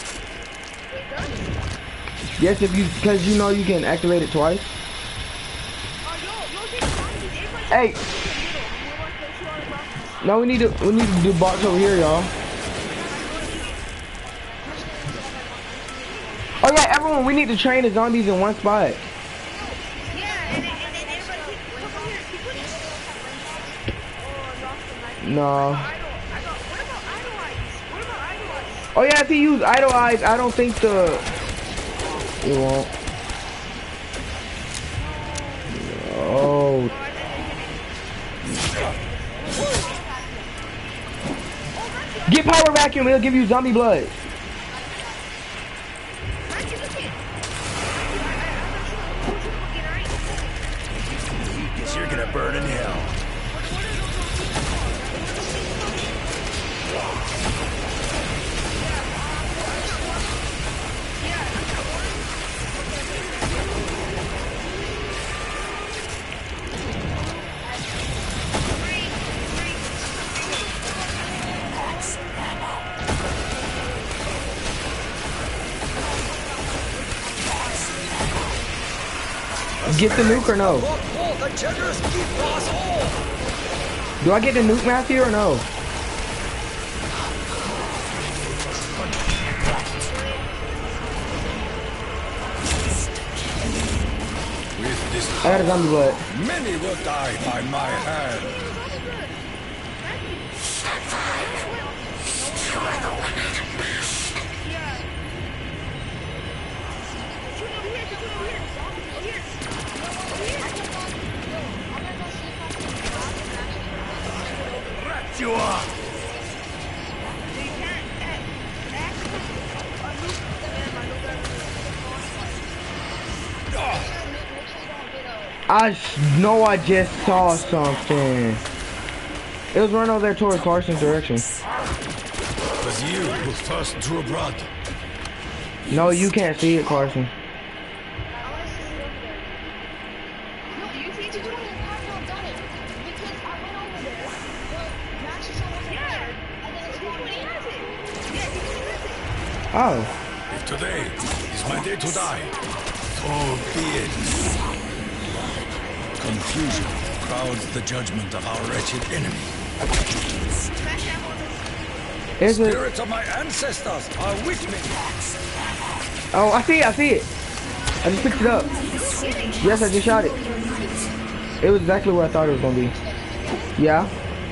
Yes, if you, cause you know you can activate it twice. Hey. No, we need to do box over here, y'all. Oh yeah, everyone, we need to train the zombies in one spot. No. Oh yeah, if he use idle eyes, I don't think it won't. Oh. Get power vacuum, it'll give you zombie blood. Guess you're gonna burn in hell. Get the nuke or no? Do I get the nuke, Matthew, or no? With this I got a zombie blood. many will die by my hand. Wrap you up. know I just saw something. It was running over there towards Carson's direction. It was you who first drew blood. No, you can't see it, Carson. No, you see to do it. I've not done it because I went over there. But Master Son wasn't there, and then it's when he has it. Yeah, he has it. Oh. If today is my day to die, so be it. Confusion crowds the judgment of our wretched enemy. Is it? Spirits of my ancestors are with me. Oh, I see it. I just picked it up. Yes, I just shot it. It was exactly what I thought it was gonna be. Yeah.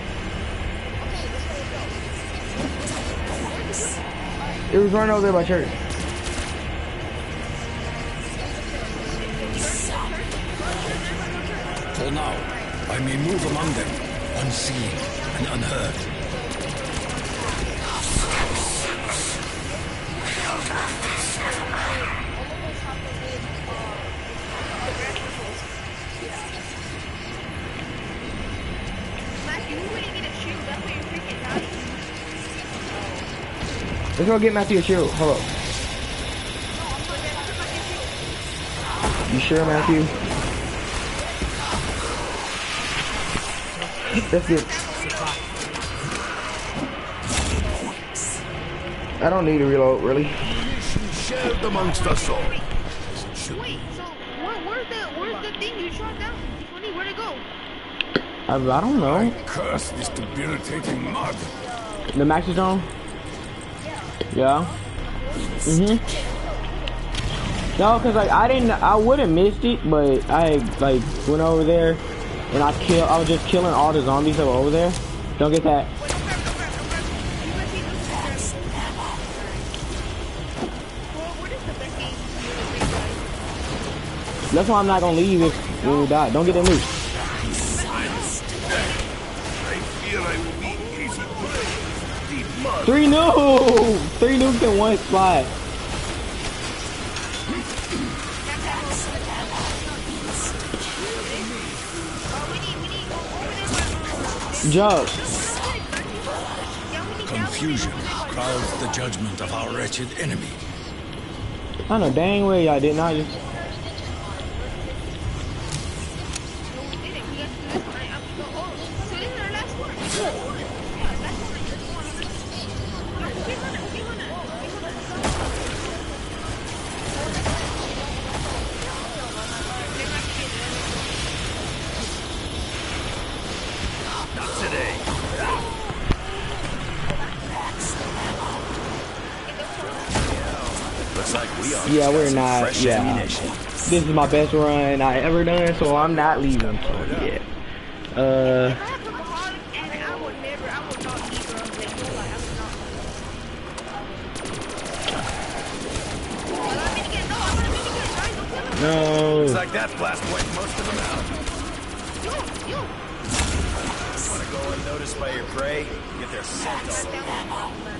It was running over there by church. For now, I may move among them, unseen and unheard. Let's go get Matthew a shield. Hold up. You sure, Matthew? That's good. I don't need to reload, really. Shared amongst us all. Wait, so where's the thing you shot down? Funny, where'd it go? I don't know. Curse this debilitating mud. The Maxi Zone? Yeah. No, cause like I would've missed it, but I like went over there and I was just killing all the zombies that were over there. Don't get that. That's why I'm not gonna leave if we die. Don't get that loot. I fear I will be easy prey. Deep mud. 3 nukes! 3 nukes in one spot. Jump. Confusion crowds the judgment of our wretched enemy. I know dang well y'all did not just. Yeah, we're not. Yeah, this is my best run I ever done, so I'm not leaving. So, yeah. No. Looks like that blast wiped most of them out. Want to go unnoticed by your prey? Get their scent all over.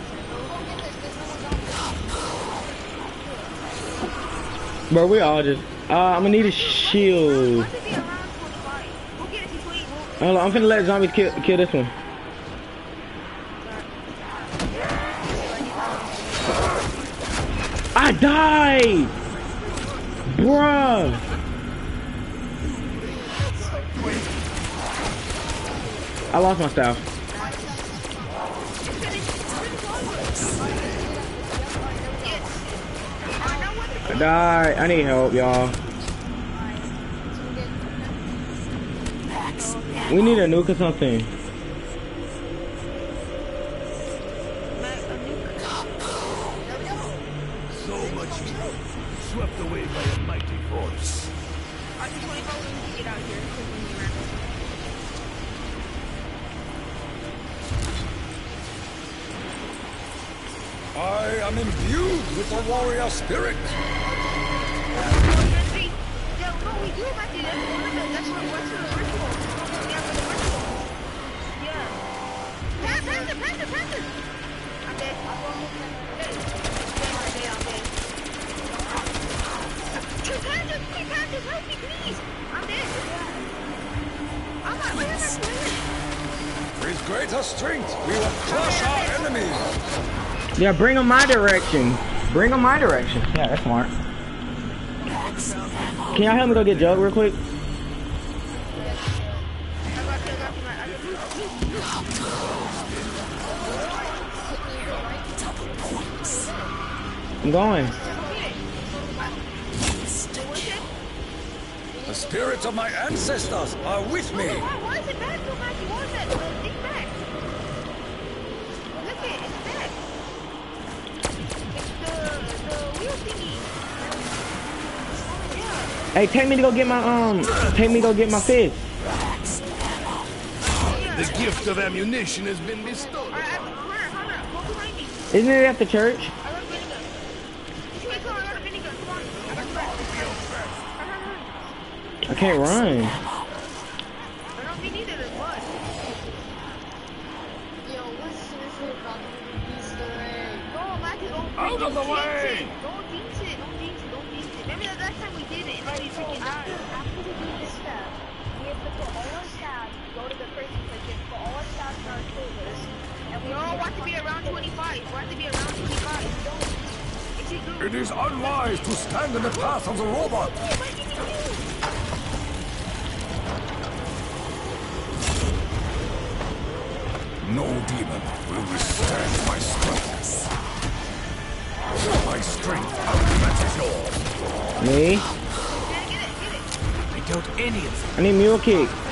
Bro, we all just. I'm gonna need a shield. Hold on, I'm finna let zombies kill this one. I died! Bruh! I lost my staff. I died. I need help, y'all. We need a nuke or something. So much evil, swept away by a mighty force. I am imbued with the warrior spirit. With greater strength, we will crush our enemies. Yeah, bring them my direction. Bring them my direction. Yeah, that's smart. Can y'all help me go get Jug real quick? I'm going. The spirits of my ancestors are with me. Why is it back so much? What is that? It's back. Look it, it's back. It's the wheel thingy. Yeah. Hey, take me to go get my fish. The gift of ammunition has been bestowed. Hunter, go behind me. Isn't it at the church? I got a minigun. Come on, I got a minigun. Come on. I got a back. I can't run. I don't mean either. There's what? Yo, what's this about the Easter egg? No, Matthew, don't Out of the way! Don't jinx it. Remember that last time we did it and then we freaking died. After we do this step, we have to put all our stabs, go to the person place, put all our stabs in our shoulders, and we No, want to be around 25. Want to be around 25. If you do. It is unwise to stand in the path of the robot. No demon will withstand my strength. My strength outmatches yours. Me? Get it. I doubt any of them. I need mule kick. No,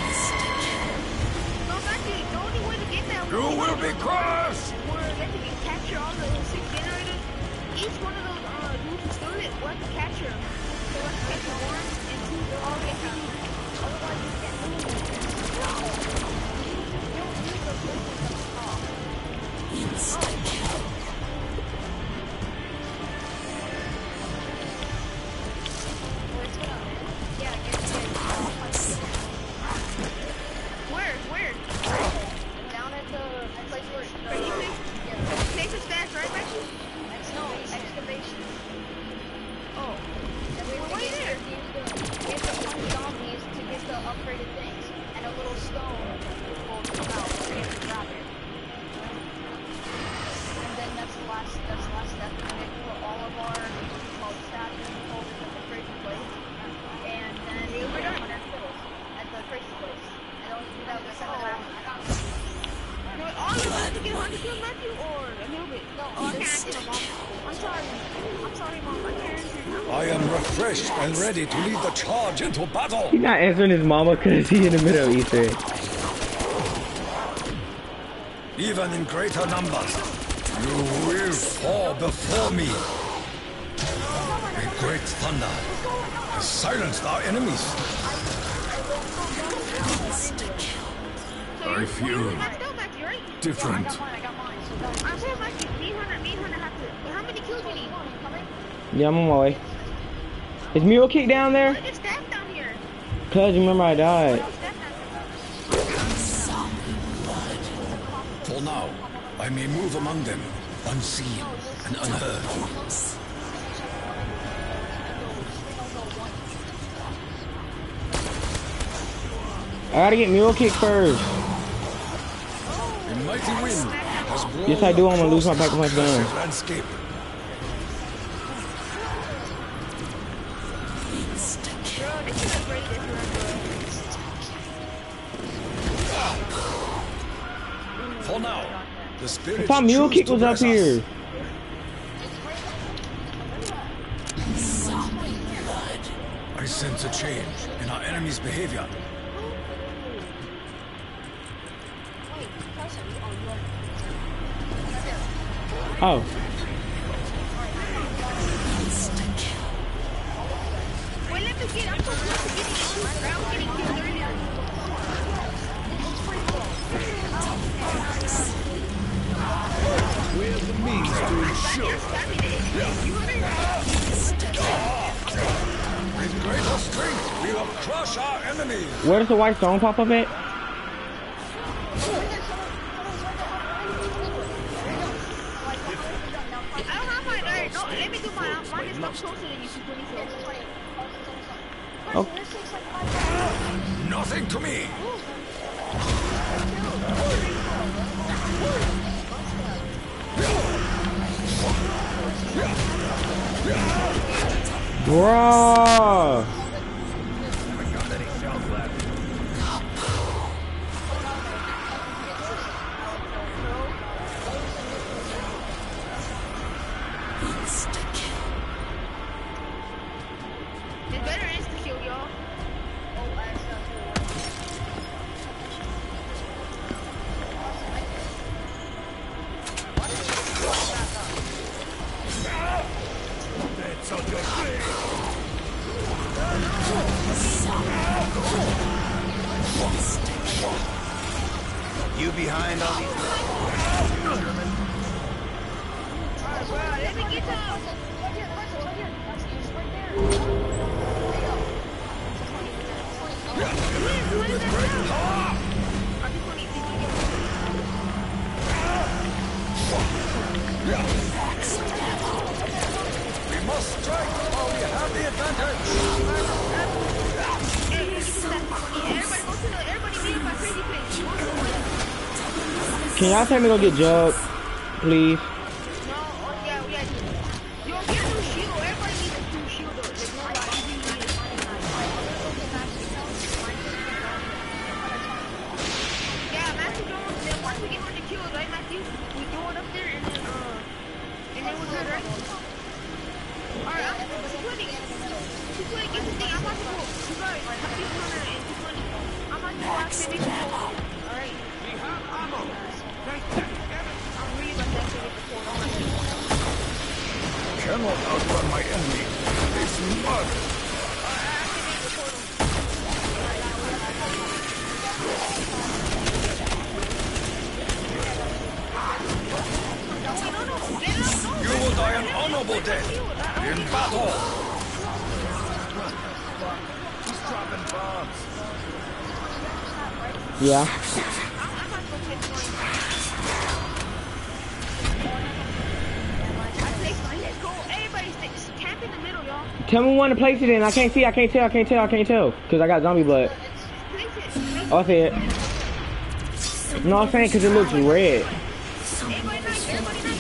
Matthew, the only way to get that You will be crushed. where they can capture all the 6 generators. Each one of those dudes who stole it, we have to capture them. So we have to capture 1 and 2, they're all getting otherwise you can't move. Where? down at the place where Are you safe? Safe and fast, right, Matthew? excavation. Oh. And we have to Why there? we have to hunt zombies to get the upgraded things, and a little stone will come out, and we have to grab it. And then that's the last step. And we have to put all of our stabs in folders at the crazy place, and then we're done on our kills at the crazy place. And then we do that with the last. No, all you want to get 100 kills, Matthew, or a little bit? No, Oh, I can't just- answer, Mom. I'm sorry, Mom. I can't answer. I am refreshed and ready to lead the charge into battle. He's not answering his mama because he's in the middle of Easter egg. Even in greater numbers, you will fall before me. A great thunder has silenced our enemies. I feel Matthew, right? different. I got mine, so don't. I'm saying, Matthew, me and Hunter have to. How many kills we need? Yeah, I'm on my way. Is mule kick down there? Look at staff down here. Cause remember I died. For now, I may move among them, unseen and unheard. I gotta get mule kick first. A mighty wind has blown Yes, I do. I'm gonna lose my across pack of my this gun. landscape. For now, the spirit. I thought mule kick was up here. I sense a change in our enemy's behavior. Oh. Wait, let me get. I'm so close to getting killed. I was getting killed earlier. We have the means to ensure. With greater strength, we will crush our enemies. Where does the white stone pop up at? I don't have mine. Alright, no, let me do mine. Mine is much closer than you. 224. Oh. Nothing to me. Bruh. Haven't got any shells left. It's better insta kill, y'all. That's on your face. You behind on these? Alright, bro, let me get some. We must strike while we have the advantage. Everybody be in my crazy place. Can y'all tell me to go get Jug, please? No, oh yeah, we got you. Yo, get a new shield. Everybody needs a new shield though. There's nobody. Yeah, Matthew Jones, then once we get rid of the kills, right, Matthew? We throw it up there and then we're good, right? Alright, I'm 220. 220, get the thing. I'm about to go. You guys, have you corner and 220. I'm about to go activate the portal. Alright. We have ammo. Thank you. I'm really about to activate the portal. Cannot outrun my enemy. This mud. Activate the portal. You will die an honorable death in battle. He's dropping bombs. Yeah. I'm about to go play point. I play point. Let's go. Everybody camp in the middle, y'all. Tell me when to place it in. I can't see. I can't tell. Cause I got zombie blood. Place it. Oh, I see it. No, I'm saying cause it looks red. Everybody nice. Everybody nice.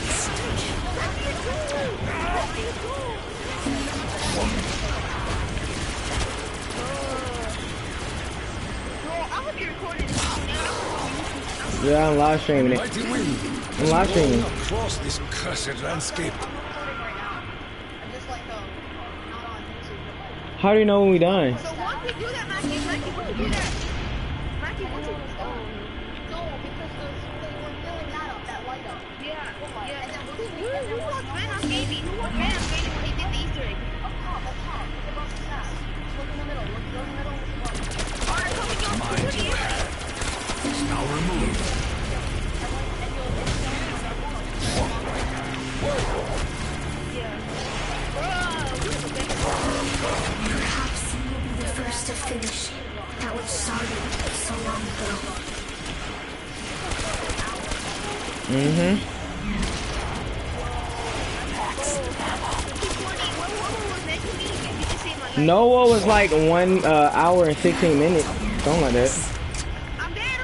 I'm gonna be recording this now. Yeah, I'm live streaming it. Mighty wind. I'm live streaming. Across this cursed landscape. How do you know when we done? So once we do that, Mackie, once we do that, Mackie, once we No, because they were filling that up, that light up. yeah. And then Who was Venom Gaming? Who was Venom Gaming when he did the Easter egg? up top, above the snap. Look in the middle, look in the middle of the button. Alright, come on, y'all. Mine to have. Is now removed. Perhaps you will be the first to finish that which started so long ago. Noah was like 1 hour and 16 minutes. Something like that. I'm dead.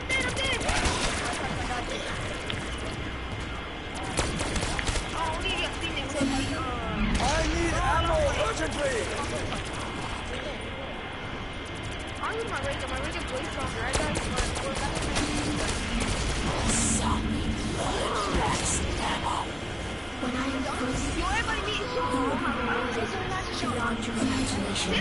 Oh, we need to get Phoenix. I need ammo urgently. I'm with my Reagan. My Reagan's way stronger, right, guys? When I am frozen Yo, everybody meet. beyond your imagination,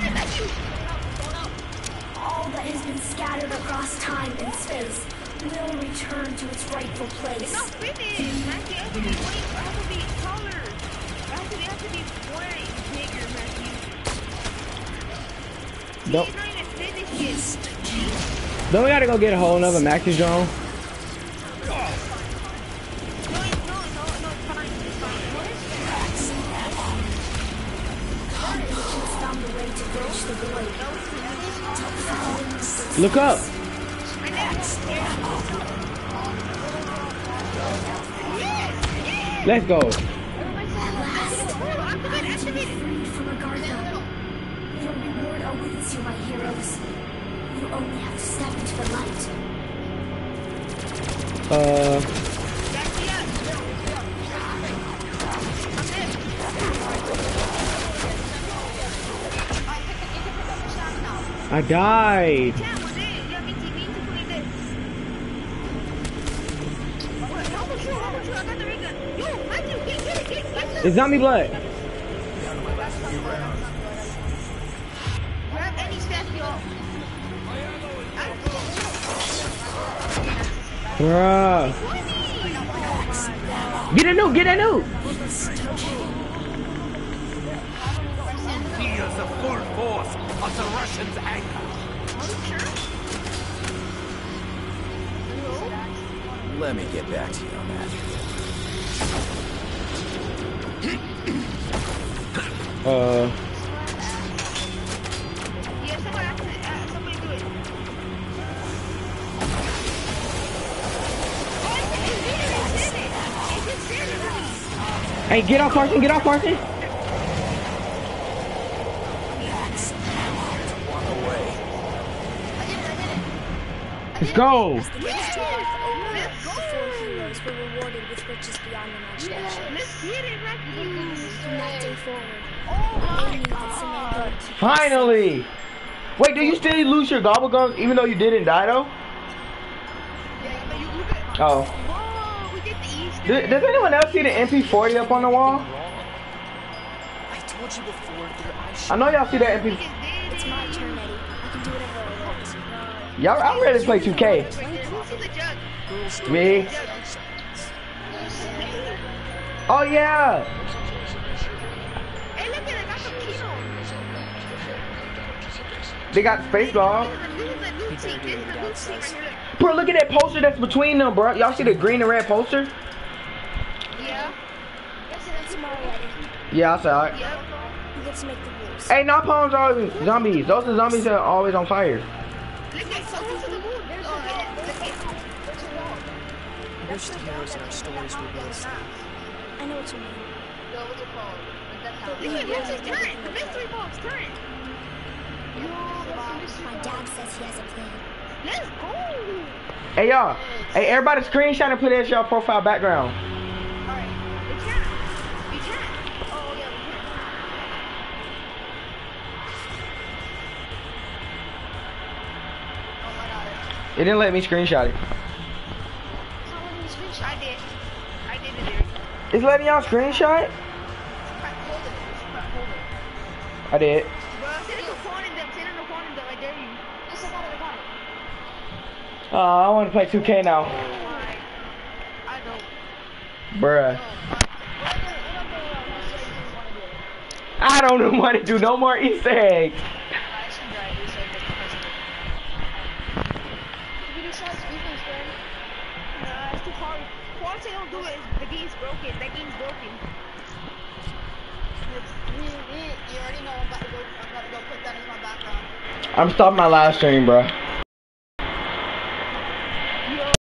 all that has been scattered across time and space will return to its rightful place. Not finished, Matthew. It has to be way, it has to be taller. It has to be way bigger, Matthew. Don't, He's not even finished yet. don't we gotta go get a whole nother Maxi drone? No, it's fine. It's fine. It's found a way to bridge the void. Look up. Let's go. Freed from a garden. Your reward awaits you, my heroes. You only have to step into the light. I died. Chat was it? Yeah, me too putting this. How much you? I got the ray gun. Yo, Matthew, get it. It's zombie blood. Grab any staff, y'all. Bruh. Get a nuke, get a nuke. Feels the full force of the Russians' anger. Let me get back to you on that. Yeah, somebody do it. Hey, get off Carson, get off Carson. Let's go. As the gates to earth opened, the four heroes were rewarded with riches beyond imagination. Let's get it, Matthew. From that day forward, they knew that Samantha would keep Finally. Wait, do you still lose your gobble guns even though you didn't die though? Yeah, you look at. Oh. Whoa, we get the Easter. Does anyone else see the MP40 up on the wall? I told you before, their eyes I know y'all see that MP. It's my turn, Eddie. I can do whatever I want. Y'all, I'm ready to play 2K. Who's the judge? Me? Oh yeah. Hey, look at it. I got some Kino. They got Space Dog. This is the loot team. This is the loot team right here. Bro, look at that poster that's between them, bro. Y'all see the green and red poster? Yeah. Tomorrow, Eddie, Yeah, I saw it. Yep. you get to make the rules. Hey, napalms are always zombies. Those are zombies that are always on fire. Look at so to the moon. Oh, yeah. Look at. I wish the heroes in our stories were realistic. I know what you mean. Look at what's his turret. The mystery ball's turret. My dad says he has a plan. Let's go. Hey, y'all. Hey, everybody screenshot and put it as your profile background. Alright. We can. We can. Oh, yeah, we can. Oh, my God. It didn't let me screenshot it. I did. I did it there. It's letting y'all screenshot? I did. Bro, send it to Quan and them. Send it to Quan and them. I dare you. I want to play 2K now. I don't. Bruh. I don't want to do no more Easter eggs. Nah, it's too hard. Quan say don't do it. The game's broken. That game's broken. You already know I'm about to go put that as my background. I'm stopping my live stream, bruh.